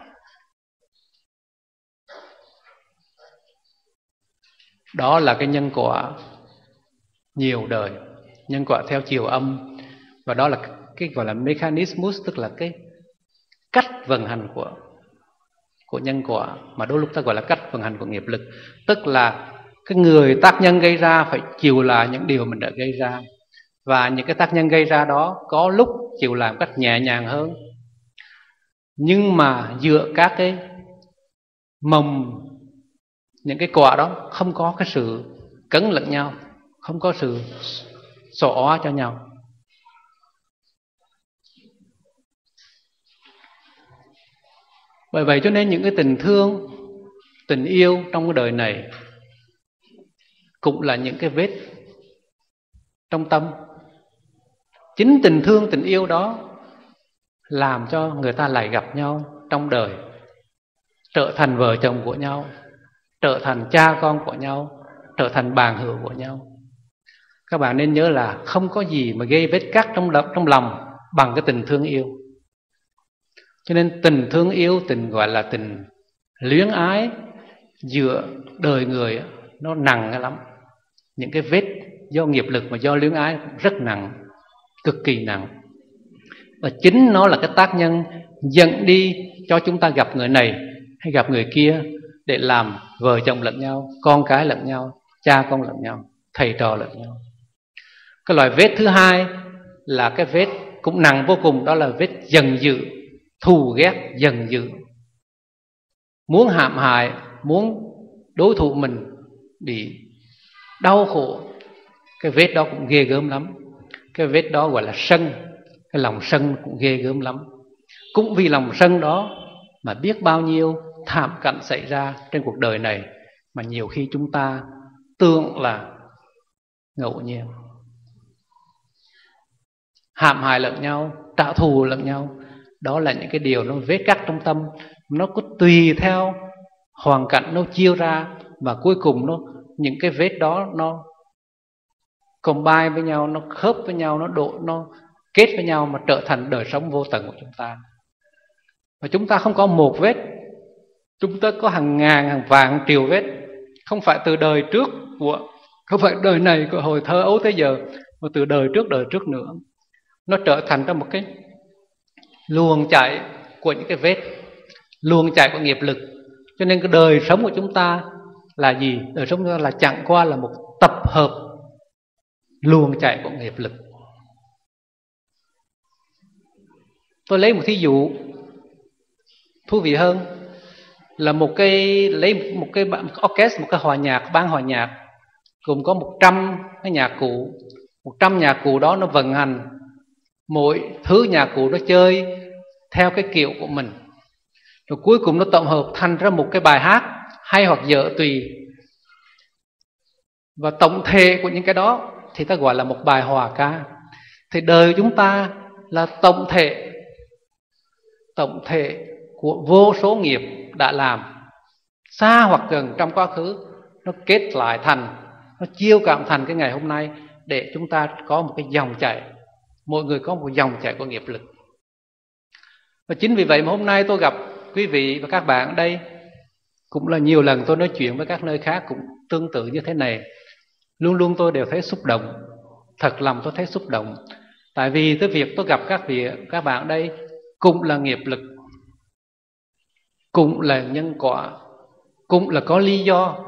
Đó là cái nhân quả nhiều đời, nhân quả theo chiều âm. Và đó là cái gọi là mechanismus, tức là cái cách vận hành của của nhân quả, mà đôi lúc ta gọi là cách vận hành của nghiệp lực. Tức là cái người tác nhân gây ra phải chịu lại những điều mình đã gây ra. Và những cái tác nhân gây ra đó có lúc chịu làm cách nhẹ nhàng hơn, nhưng mà dựa các cái mầm, những cái quả đó không có cái sự cấn lẫn nhau, không có sự xỏ hóa cho nhau. Bởi vậy cho nên những cái tình thương, tình yêu trong cái đời này cũng là những cái vết trong tâm. Chính tình thương, tình yêu đó làm cho người ta lại gặp nhau trong đời, trở thành vợ chồng của nhau, trở thành cha con của nhau, trở thành bạn hữu của nhau. Các bạn nên nhớ là không có gì mà gây vết cắt trong lòng, trong lòng bằng cái tình thương yêu. Cho nên tình thương yêu, tình gọi là tình luyến ái giữa đời người, nó nặng lắm. Những cái vết do nghiệp lực mà do luyến ái rất nặng, cực kỳ nặng. Và chính nó là cái tác nhân dẫn đi cho chúng ta gặp người này hay gặp người kia để làm vợ chồng lẫn nhau, con cái lẫn nhau, cha con lẫn nhau, thầy trò lẫn nhau. Cái loại vết thứ hai là cái vết cũng nặng vô cùng, đó là vết giận dữ, thù ghét giận dữ, muốn hãm hại, muốn đối thủ mình bị đau khổ. Cái vết đó cũng ghê gớm lắm. Cái vết đó gọi là sân. Cái lòng sân cũng ghê gớm lắm. Cũng vì lòng sân đó mà biết bao nhiêu thảm cảnh xảy ra trên cuộc đời này, mà nhiều khi chúng ta tưởng là ngẫu nhiên. Hãm hại lẫn nhau, trả thù lẫn nhau, đó là những cái điều nó vết cắt trong tâm. Nó cứ tùy theo hoàn cảnh nó chiêu ra, và cuối cùng nó những cái vết đó nó combine với nhau, nó khớp với nhau, nó độ, nó kết với nhau mà trở thành đời sống vô tận của chúng ta. Và chúng ta không có một vết, chúng ta có hàng ngàn, hàng vạn triệu vết. Không phải từ đời trước của, không phải đời này của hồi thơ ấu tới giờ, mà từ đời trước đời trước nữa. Nó trở thành ra một cái luồng chảy của những cái vết, luồng chảy của nghiệp lực. Cho nên cái đời sống của chúng ta là gì? Đời sống của chúng ta là chẳng qua là một tập hợp luồng chảy của nghiệp lực. Tôi lấy một thí dụ thú vị hơn là một cái lấy một cái orchestra, một cái hòa nhạc, ban hòa nhạc gồm có một trăm cái nhạc cụ. Một trăm nhạc cụ đó nó vận hành, mỗi thứ nhạc cụ nó chơi theo cái kiểu của mình, rồi cuối cùng nó tổng hợp thành ra một cái bài hát hay hoặc dở tùy. Và tổng thể của những cái đó thì ta gọi là một bài hòa ca. Thì đời chúng ta là tổng thể, tổng thể của vô số nghiệp đã làm xa hoặc gần trong quá khứ, nó kết lại thành, nó chiêu cảm thành cái ngày hôm nay, để chúng ta có một cái dòng chảy, mỗi người có một dòng chảy của nghiệp lực. Và chính vì vậy mà hôm nay tôi gặp quý vị và các bạn ở đây, cũng là nhiều lần tôi nói chuyện với các nơi khác cũng tương tự như thế này, luôn luôn tôi đều thấy xúc động, thật lòng tôi thấy xúc động. Tại vì cái việc tôi gặp các vị, các bạn ở đây cũng là nghiệp lực, cũng là nhân quả, cũng là có lý do.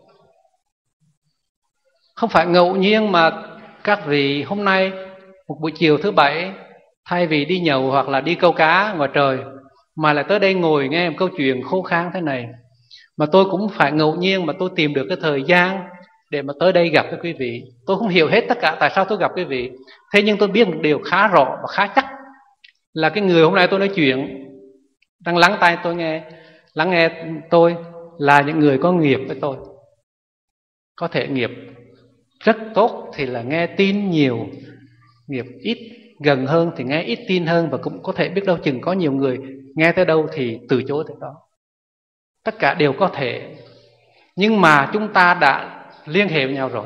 Không phải ngẫu nhiên mà các vị hôm nay một buổi chiều thứ bảy, thay vì đi nhậu hoặc là đi câu cá ngoài trời, mà lại tới đây ngồi nghe một câu chuyện khô khan thế này. Mà tôi cũng phải ngẫu nhiên mà tôi tìm được cái thời gian để mà tới đây gặp các quý vị. Tôi không hiểu hết tất cả tại sao tôi gặp quý vị, thế nhưng tôi biết một điều khá rõ và khá chắc là cái người hôm nay tôi nói chuyện đang lắng tai tôi nghe, lắng nghe tôi là những người có nghiệp với tôi. Có thể nghiệp rất tốt thì là nghe tin nhiều, nghiệp ít gần hơn thì nghe ít tin hơn, và cũng có thể biết đâu chừng có nhiều người nghe tới đâu thì từ chối tới đó. Tất cả đều có thể. Nhưng mà chúng ta đã liên hệ với nhau rồi,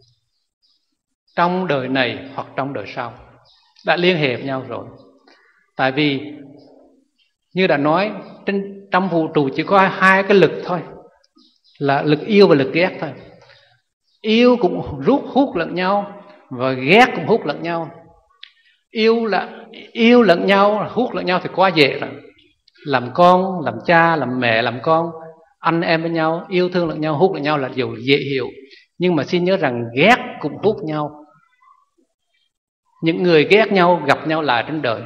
trong đời này hoặc trong đời sau đã liên hệ với nhau rồi. Tại vì như đã nói, trên, trong vũ trụ chỉ có hai cái lực thôi, là lực yêu và lực ghét thôi. Yêu cũng rút hút lẫn nhau, và ghét cũng hút lẫn nhau. Yêu là yêu lẫn nhau, hút lẫn nhau thì quá dễ rồi. Làm con, làm cha, làm mẹ, làm con, anh em với nhau, yêu thương lẫn nhau, hút lẫn nhau là điều dễ hiểu. Nhưng mà xin nhớ rằng ghét cũng hút nhau. Những người ghét nhau gặp nhau lại trên đời.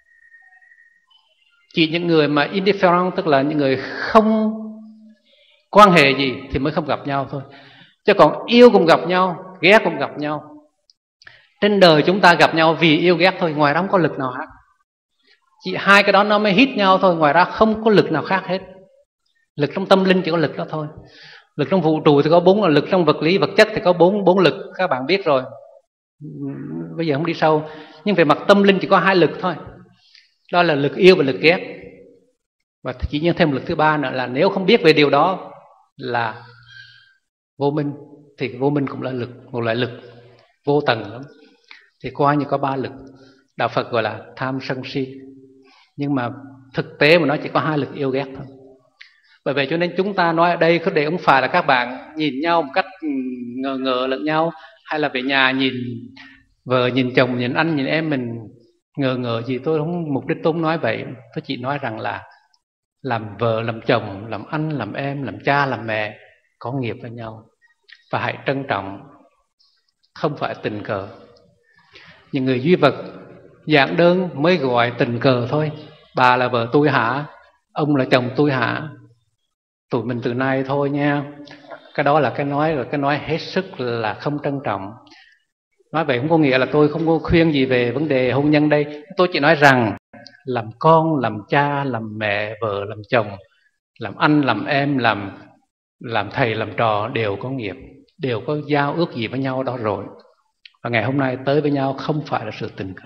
Chỉ những người mà indifferent, tức là những người không quan hệ gì thì mới không gặp nhau thôi. Chứ còn yêu cũng gặp nhau, ghét cũng gặp nhau. Trên đời chúng ta gặp nhau vì yêu ghét thôi, ngoài ra không có lực nào khác. Chỉ hai cái đó nó mới hít nhau thôi, ngoài ra không có lực nào khác hết. Lực trong tâm linh chỉ có lực đó thôi. Lực trong vũ trụ thì có bốn, lực trong vật lý, vật chất thì có bốn, bốn lực, các bạn biết rồi. Bây giờ không đi sâu. Nhưng về mặt tâm linh chỉ có hai lực thôi. Đó là lực yêu và lực ghét. Và chỉ nhiên thêm lực thứ ba nữa là nếu không biết về điều đó là vô minh, thì vô minh cũng là lực, một loại lực vô tầng lắm. Thì coi như có ba lực. Đạo Phật gọi là tham sân si. Nhưng mà thực tế mà nó chỉ có hai lực yêu ghét thôi. Bởi vậy cho nên chúng ta nói ở đây không để không phải là các bạn nhìn nhau một cách ngờ ngờ lẫn nhau, hay là về nhà nhìn vợ, nhìn chồng, nhìn anh, nhìn em mình ngờ ngờ gì. Tôi không, mục đích tôi không nói vậy. Tôi chỉ nói rằng là làm vợ, làm chồng, làm anh, làm em, làm cha, làm mẹ có nghiệp với nhau. Và hãy trân trọng, không phải tình cờ. Những người duy vật giảng đơn mới gọi tình cờ thôi. Bà là vợ tôi hả? Ông là chồng tôi hả? Tụi mình từ nay thôi nha. Cái đó là cái nói rồi, cái nói hết sức là không trân trọng. Nói vậy không có nghĩa là tôi không có khuyên gì về vấn đề hôn nhân đây. Tôi chỉ nói rằng làm con, làm cha, làm mẹ, vợ, làm chồng, làm anh, làm em, làm, làm thầy, làm trò đều có nghiệp, đều có giao ước gì với nhau đó rồi. Và ngày hôm nay tới với nhau không phải là sự tình cờ.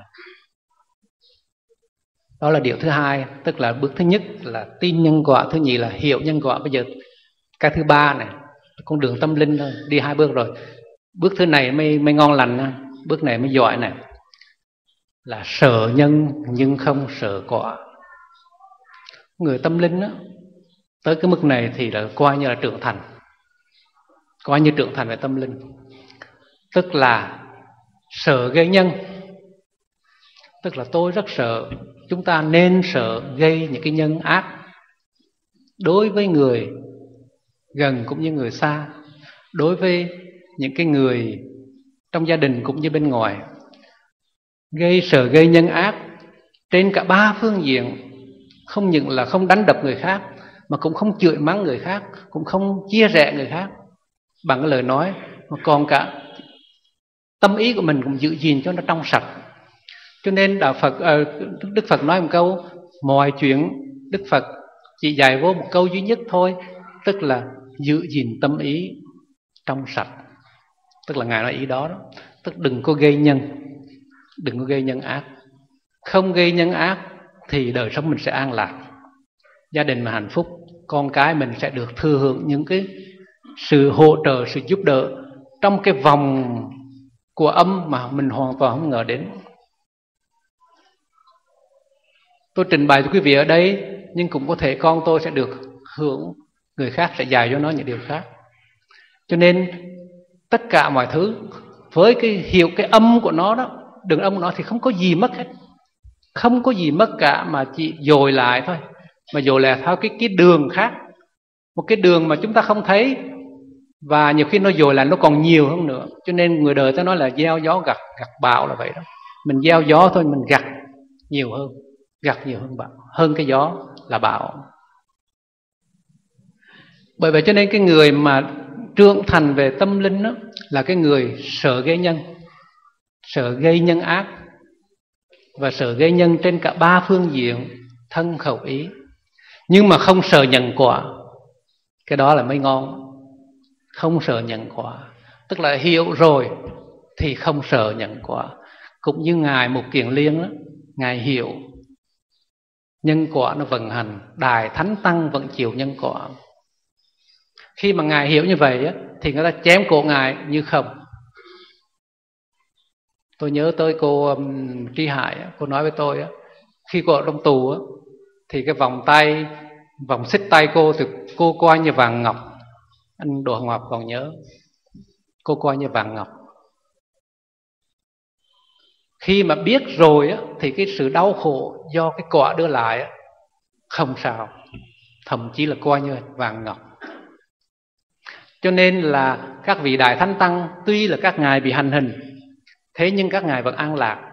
Đó là điều thứ hai, tức là bước thứ nhất là tin nhân quả, thứ nhì là hiểu nhân quả. Bây giờ cái thứ ba này, con đường tâm linh thôi, đi hai bước rồi. Bước thứ này mới, mới ngon lành, bước này mới giỏi này. Là sợ nhân nhưng không sợ quả. Người tâm linh đó, tới cái mức này thì là coi như là trưởng thành, coi như trưởng thành về tâm linh. Tức là sợ gây nhân. Tức là tôi rất sợ, chúng ta nên sợ gây những cái nhân ác đối với người gần cũng như người xa, đối với những cái người trong gia đình cũng như bên ngoài. Gây sợ gây nhân ác trên cả ba phương diện. Không những là không đánh đập người khác, mà cũng không chửi mắng người khác, cũng không chia rẽ người khác bằng cái lời nói, mà còn cả tâm ý của mình cũng giữ gìn cho nó trong sạch. Cho nên đạo Phật, Đức Phật nói một câu, mọi chuyện Đức Phật chỉ dạy vô một câu duy nhất thôi, tức là giữ gìn tâm ý trong sạch. Tức là Ngài nói ý đó, đó. Tức đừng có gây nhân, đừng có gây nhân ác. Không gây nhân ác thì đời sống mình sẽ an lạc, gia đình mà hạnh phúc, con cái mình sẽ được thừa hưởng những cái sự hỗ trợ, sự giúp đỡ trong cái vòng của âm mà mình hoàn toàn không ngờ đến. Tôi trình bày cho quý vị ở đây, nhưng cũng có thể con tôi sẽ được hưởng, người khác sẽ dạy cho nó những điều khác. Cho nên tất cả mọi thứ với cái hiệu cái âm của nó đó, đường âm của nó thì không có gì mất hết, không có gì mất cả, mà chỉ dồi lại thôi, mà dồi lại theo cái cái đường khác, một cái đường mà chúng ta không thấy, và nhiều khi nó dồi lại nó còn nhiều hơn nữa. Cho nên người đời ta nói là gieo gió gặt gặt bão là vậy đó. Mình gieo gió thôi, mình gặt nhiều hơn, gặt nhiều hơn bão, hơn cái gió là bão. Bởi vậy cho nên cái người mà trưởng thành về tâm linh đó là cái người sợ gây nhân, sợ gây nhân ác, và sợ gây nhân trên cả ba phương diện, thân khẩu ý. nhưng mà không sợ nhận quả. Cái đó là mới ngon. Không sợ nhận quả, tức là hiểu rồi thì không sợ nhận quả. Cũng như Ngài Mục Kiền Liên đó, Ngài hiểu nhân quả nó vận hành, Đại Thánh Tăng vẫn chịu nhân quả. Khi mà Ngài hiểu như vậy á, thì người ta chém cổ Ngài như không. Tôi nhớ tới cô um, Tri Hải, cô nói với tôi á, khi cô ở trong tù á, thì cái vòng tay, vòng xích tay cô thì cô coi như vàng ngọc. Anh Đồ Ngọc còn nhớ, cô coi như vàng ngọc. Khi mà biết rồi á, thì cái sự đau khổ do cái quả đưa lại á, không sao, thậm chí là coi như vàng ngọc. Cho nên là các vị Đại Thánh Tăng, tuy là các ngài bị hành hình, thế nhưng các ngài vẫn an lạc.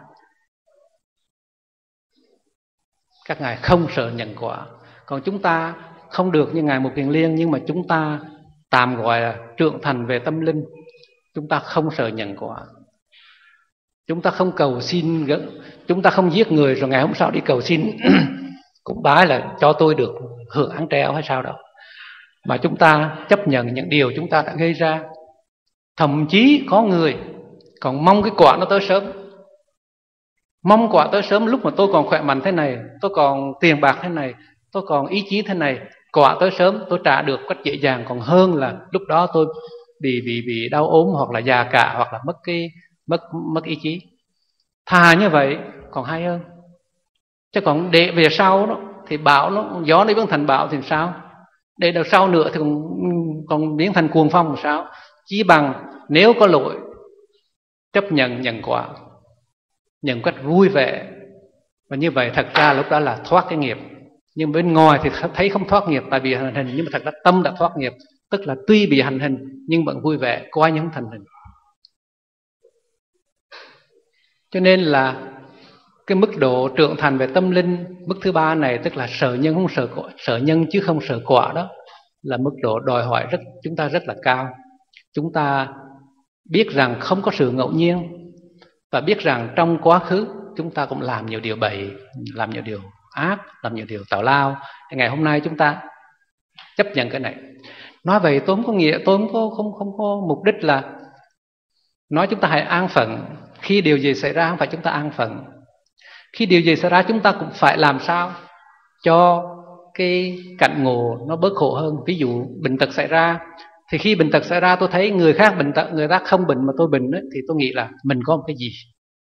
Các ngài không sợ nhận quả. Còn chúng ta không được như Ngài Mục Kiền Liên, nhưng mà chúng ta tạm gọi là trưởng thành về tâm linh. Chúng ta không sợ nhận quả. Chúng ta không cầu xin, chúng ta không giết người rồi ngày hôm sau đi cầu xin cũng bái là cho tôi được hưởng án treo hay sao đó. Mà chúng ta chấp nhận những điều chúng ta đã gây ra. Thậm chí có người còn mong cái quả nó tới sớm. Mong quả tới sớm lúc mà tôi còn khỏe mạnh thế này, tôi còn tiền bạc thế này, tôi còn ý chí thế này, quả tới sớm tôi trả được cách dễ dàng, còn hơn là lúc đó tôi bị bị bị đau ốm hoặc là già cả hoặc là mất cái mất mất ý chí. Thà như vậy còn hay hơn. Chứ còn để về sau đó thì bão nó gió nó biến thành bão thì sao? Để đằng sau nữa thì còn, còn biến thành cuồng phong thì sao? Chỉ bằng nếu có lỗi chấp nhận nhận quả, nhận cách vui vẻ, và như vậy thật ra lúc đó là thoát cái nghiệp. Nhưng bên ngoài thì thấy không thoát nghiệp tại vì hành hình, nhưng mà thật ra tâm đã thoát nghiệp, tức là tuy bị hành hình nhưng vẫn vui vẻ coi những thành hình. Cho nên là cái mức độ trưởng thành về tâm linh, mức thứ ba này, tức là sợ nhân không sợ quả, sợ nhân chứ không sợ quả, đó là mức độ đòi hỏi rất chúng ta rất là cao. Chúng ta biết rằng không có sự ngẫu nhiên, và biết rằng trong quá khứ chúng ta cũng làm nhiều điều bậy, làm nhiều điều ác, làm nhiều điều tào lao. Ngày hôm nay chúng ta chấp nhận cái này. Nói vậy tôi không có nghĩa, tôi không có, không, không có mục đích là nói chúng ta hãy an phận. Khi điều gì xảy ra không phải chúng ta an phận. Khi điều gì xảy ra chúng ta cũng phải làm sao cho cái cảnh ngộ nó bớt khổ hơn. Ví dụ bệnh tật xảy ra, thì khi bệnh tật xảy ra tôi thấy người khác bệnh tật, người ta không bệnh mà tôi bệnh ấy, thì tôi nghĩ là mình có một cái gì,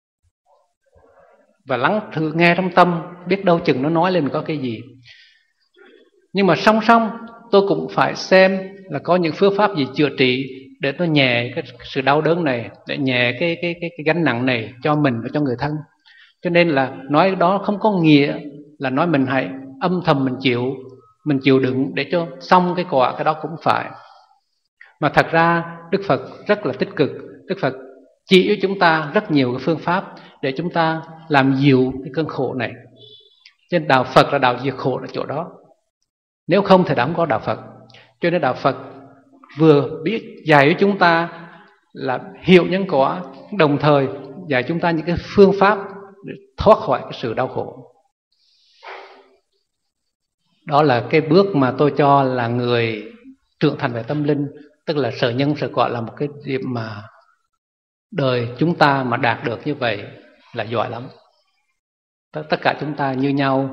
và lắng thử nghe trong tâm, biết đâu chừng nó nói lên mình có cái gì. Nhưng mà song song tôi cũng phải xem là có những phương pháp gì chữa trị để nó nhẹ cái sự đau đớn này, để nhẹ cái cái cái, cái gánh nặng này cho mình và cho người thân. Cho nên là nói đó không có nghĩa là nói mình hãy âm thầm mình chịu, mình chịu đựng để cho xong cái quả, cái đó cũng phải. Mà thật ra Đức Phật rất là tích cực. Đức Phật chỉ cho chúng ta rất nhiều cái phương pháp để chúng ta làm dịu cái cơn khổ này. Cho nên đạo Phật là đạo diệt khổ ở chỗ đó. Nếu không thì đã không có đạo Phật. Cho nên đạo Phật vừa biết dạy cho chúng ta là hiểu nhân quả, đồng thời dạy chúng ta những cái phương pháp để thoát khỏi cái sự đau khổ. Đó là cái bước mà tôi cho là người trưởng thành về tâm linh. Tức là sợ nhân sợ quả là một cái điểm mà đời chúng ta mà đạt được như vậy là giỏi lắm. Tất cả chúng ta như nhau.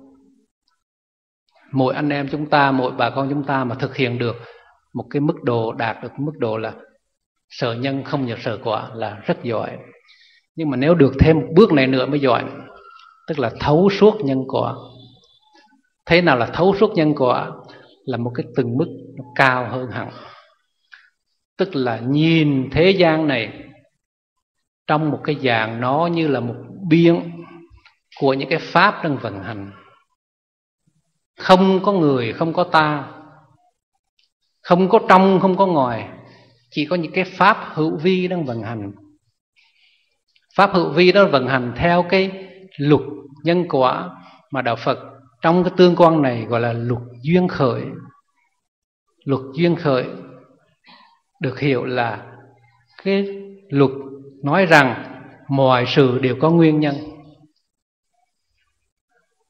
Mỗi anh em chúng ta, mỗi bà con chúng ta mà thực hiện được một cái mức độ, đạt được mức độ là sợ nhân không nhờ sợ quả là rất giỏi. Nhưng mà nếu được thêm một bước này nữa mới giỏi, tức là thấu suốt nhân quả. Thế nào là thấu suốt nhân quả? Là một cái từng mức nó cao hơn hẳn. Tức là nhìn thế gian này trong một cái dạng nó như là một biên của những cái pháp đang vận hành. Không có người, không có ta, không có trong, không có ngoài, chỉ có những cái pháp hữu vi đang vận hành. Pháp hữu vi đó vận hành theo cái luật nhân quả mà đạo Phật trong cái tương quan này gọi là luật duyên khởi. Luật duyên khởi được hiểu là cái luật nói rằng mọi sự đều có nguyên nhân.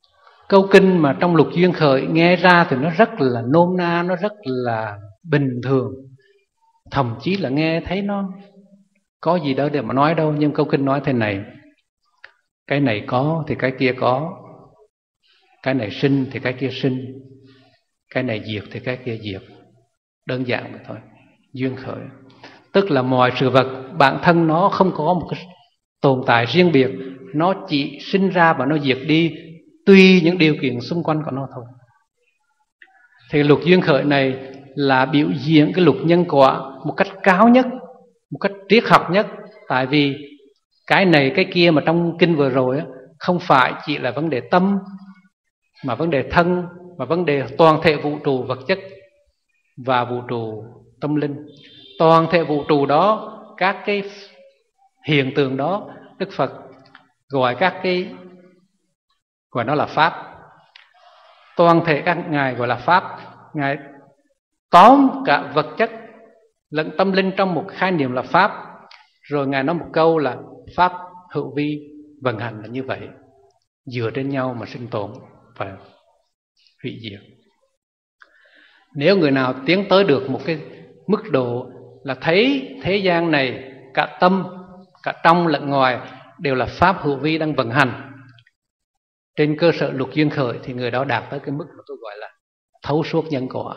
câu kinh mà trong Lục Duyên Khởi nghe ra thì nó rất là nôm na, nó rất là bình thường, thậm chí là nghe thấy nó có gì đâu để mà nói đâu. Nhưng câu kinh nói thế này: cái này có thì cái kia có, cái này sinh thì cái kia sinh, cái này diệt thì cái kia diệt. Đơn giản vậy thôi. Duyên khởi tức là mọi sự vật bản thân nó không có một cái tồn tại riêng biệt, nó chỉ sinh ra và nó diệt đi tùy những điều kiện xung quanh của nó thôi. Thì luật duyên khởi này là biểu diễn cái luật nhân quả một cách cao nhất, một cách triết học nhất. Tại vì cái này cái kia mà trong kinh vừa rồi á, không phải chỉ là vấn đề tâm, mà vấn đề thân, mà vấn đề toàn thể vũ trụ vật chất và vũ trụ tâm linh. Toàn thể vũ trụ đó, các cái hiện tượng đó, Đức Phật gọi các cái gọi nó là pháp. Toàn thể các ngài gọi là pháp. Ngài tóm cả vật chất lẫn tâm linh trong một khái niệm là pháp. Rồi ngài nói một câu là pháp hữu vi vận hành là như vậy, dựa trên nhau mà sinh tồn và hủy diệt. Nếu người nào tiến tới được một cái mức độ là thấy thế gian này, cả tâm, cả trong lẫn ngoài đều là pháp hữu vi đang vận hành trên cơ sở luật duyên khởi, thì người đó đạt tới cái mức mà tôi gọi là thấu suốt nhân quả.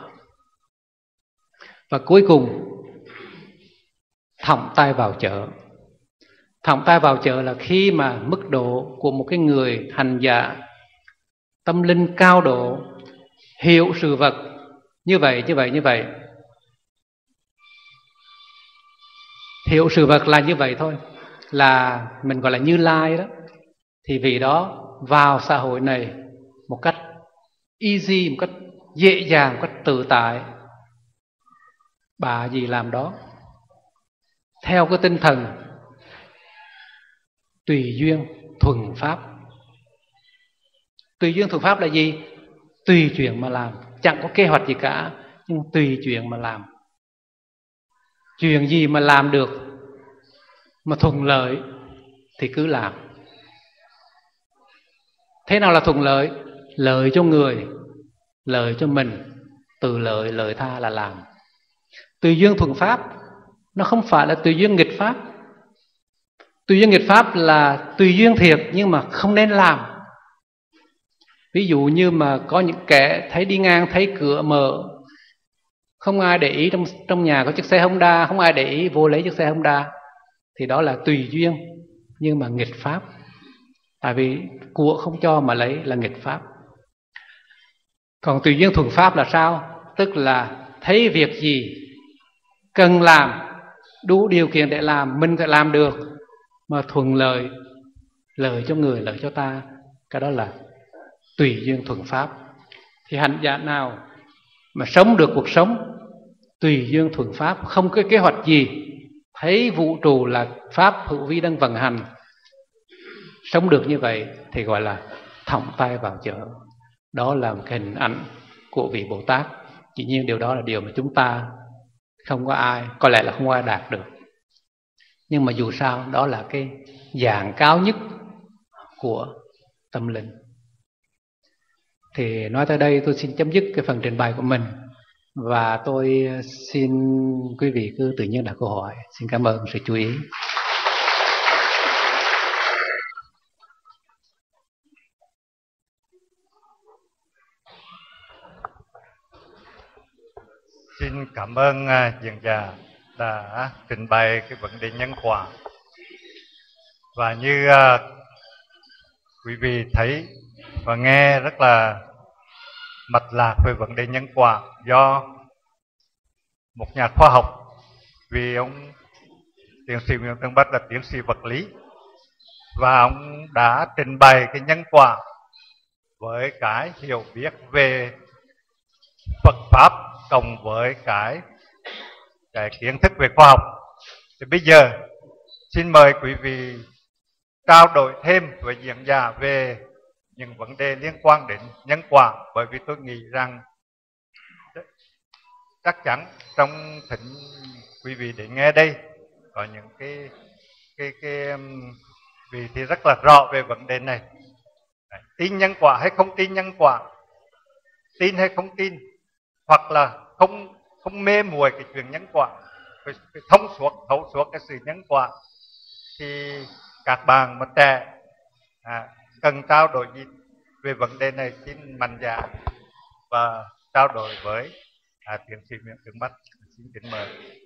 Và cuối cùng thõng tay vào chợ. Thõng tay vào chợ là khi mà mức độ của một cái người hành giả tâm linh cao độ hiểu sự vật như vậy, như vậy, như vậy. Hiểu sự vật là như vậy thôi, là mình gọi là Như Lai đó. Thì vì đó vào xã hội này một cách easy, một cách dễ dàng, một cách tự tại, bà gì làm đó, theo cái tinh thần tùy duyên thuần pháp. Tùy duyên thuần pháp là gì? Tùy chuyện mà làm, chẳng có kế hoạch gì cả, nhưng tùy chuyện mà làm. Chuyện gì mà làm được, mà thuận lợi thì cứ làm. Thế nào là thuận lợi? Lợi cho người, lợi cho mình, từ lợi, lợi tha là làm. Tùy duyên thuần pháp nó không phải là tùy duyên nghịch pháp. Tùy duyên nghịch pháp là tùy duyên thiệt nhưng mà không nên làm. Ví dụ như mà có những kẻ thấy đi ngang thấy cửa mở, không ai để ý, trong trong nhà có chiếc xe Honda, không ai để ý, vô lấy chiếc xe Honda, thì đó là tùy duyên nhưng mà nghịch pháp. Tại vì của không cho mà lấy là nghịch pháp. Còn tùy duyên thuần pháp là sao? Tức là thấy việc gì cần làm, đủ điều kiện để làm, mình phải làm được, mà thuận lợi, lợi cho người, lợi cho ta, cái đó là tùy duyên thuần pháp. Thì hành giả nào mà sống được cuộc sống tùy duyên thuần pháp, không có kế hoạch gì, thấy vũ trụ là pháp hữu vi đang vận hành, sống được như vậy thì gọi là thõng tay vào chợ. Đó là một hình ảnh của vị Bồ Tát. Dĩ nhiên điều đó là điều mà chúng ta không có ai, có lẽ là không ai đạt được. Nhưng mà dù sao đó là cái dạng cao nhất của tâm linh. Thì nói tới đây tôi xin chấm dứt cái phần trình bày của mình. Và tôi xin quý vị cứ tự nhiên đặt câu hỏi. Xin cảm ơn sự chú ý. Xin cảm ơn diễn giả đã trình bày cái vấn đề nhân quả. Và như uh, quý vị thấy và nghe rất là mạch lạc về vấn đề nhân quả do một nhà khoa học, vì ông tiến sĩ Nguyễn Tường Bách là tiến sĩ vật lý, và ông đã trình bày cái nhân quả với cái hiểu biết về Phật Pháp cộng với cái, cái kiến thức về khoa học. Thì bây giờ xin mời quý vị trao đổi thêm với diễn giả về những vấn đề liên quan đến nhân quả, bởi vì tôi nghĩ rằng chắc chắn trong thính quý vị để nghe đây có những cái cái cái vị thì rất là rõ về vấn đề này. Tin nhân quả hay không tin nhân quả, tin hay không tin, hoặc là không không mê muội cái chuyện nhân quả, phải, phải thông suốt thấu suốt cái sự nhân quả, thì các bạn mà trẻ à, cần trao đổi gì về vấn đề này xin mạnh dạn và trao đổi với à, tiến sĩ Nguyễn Tường Bách. Xin kính mời.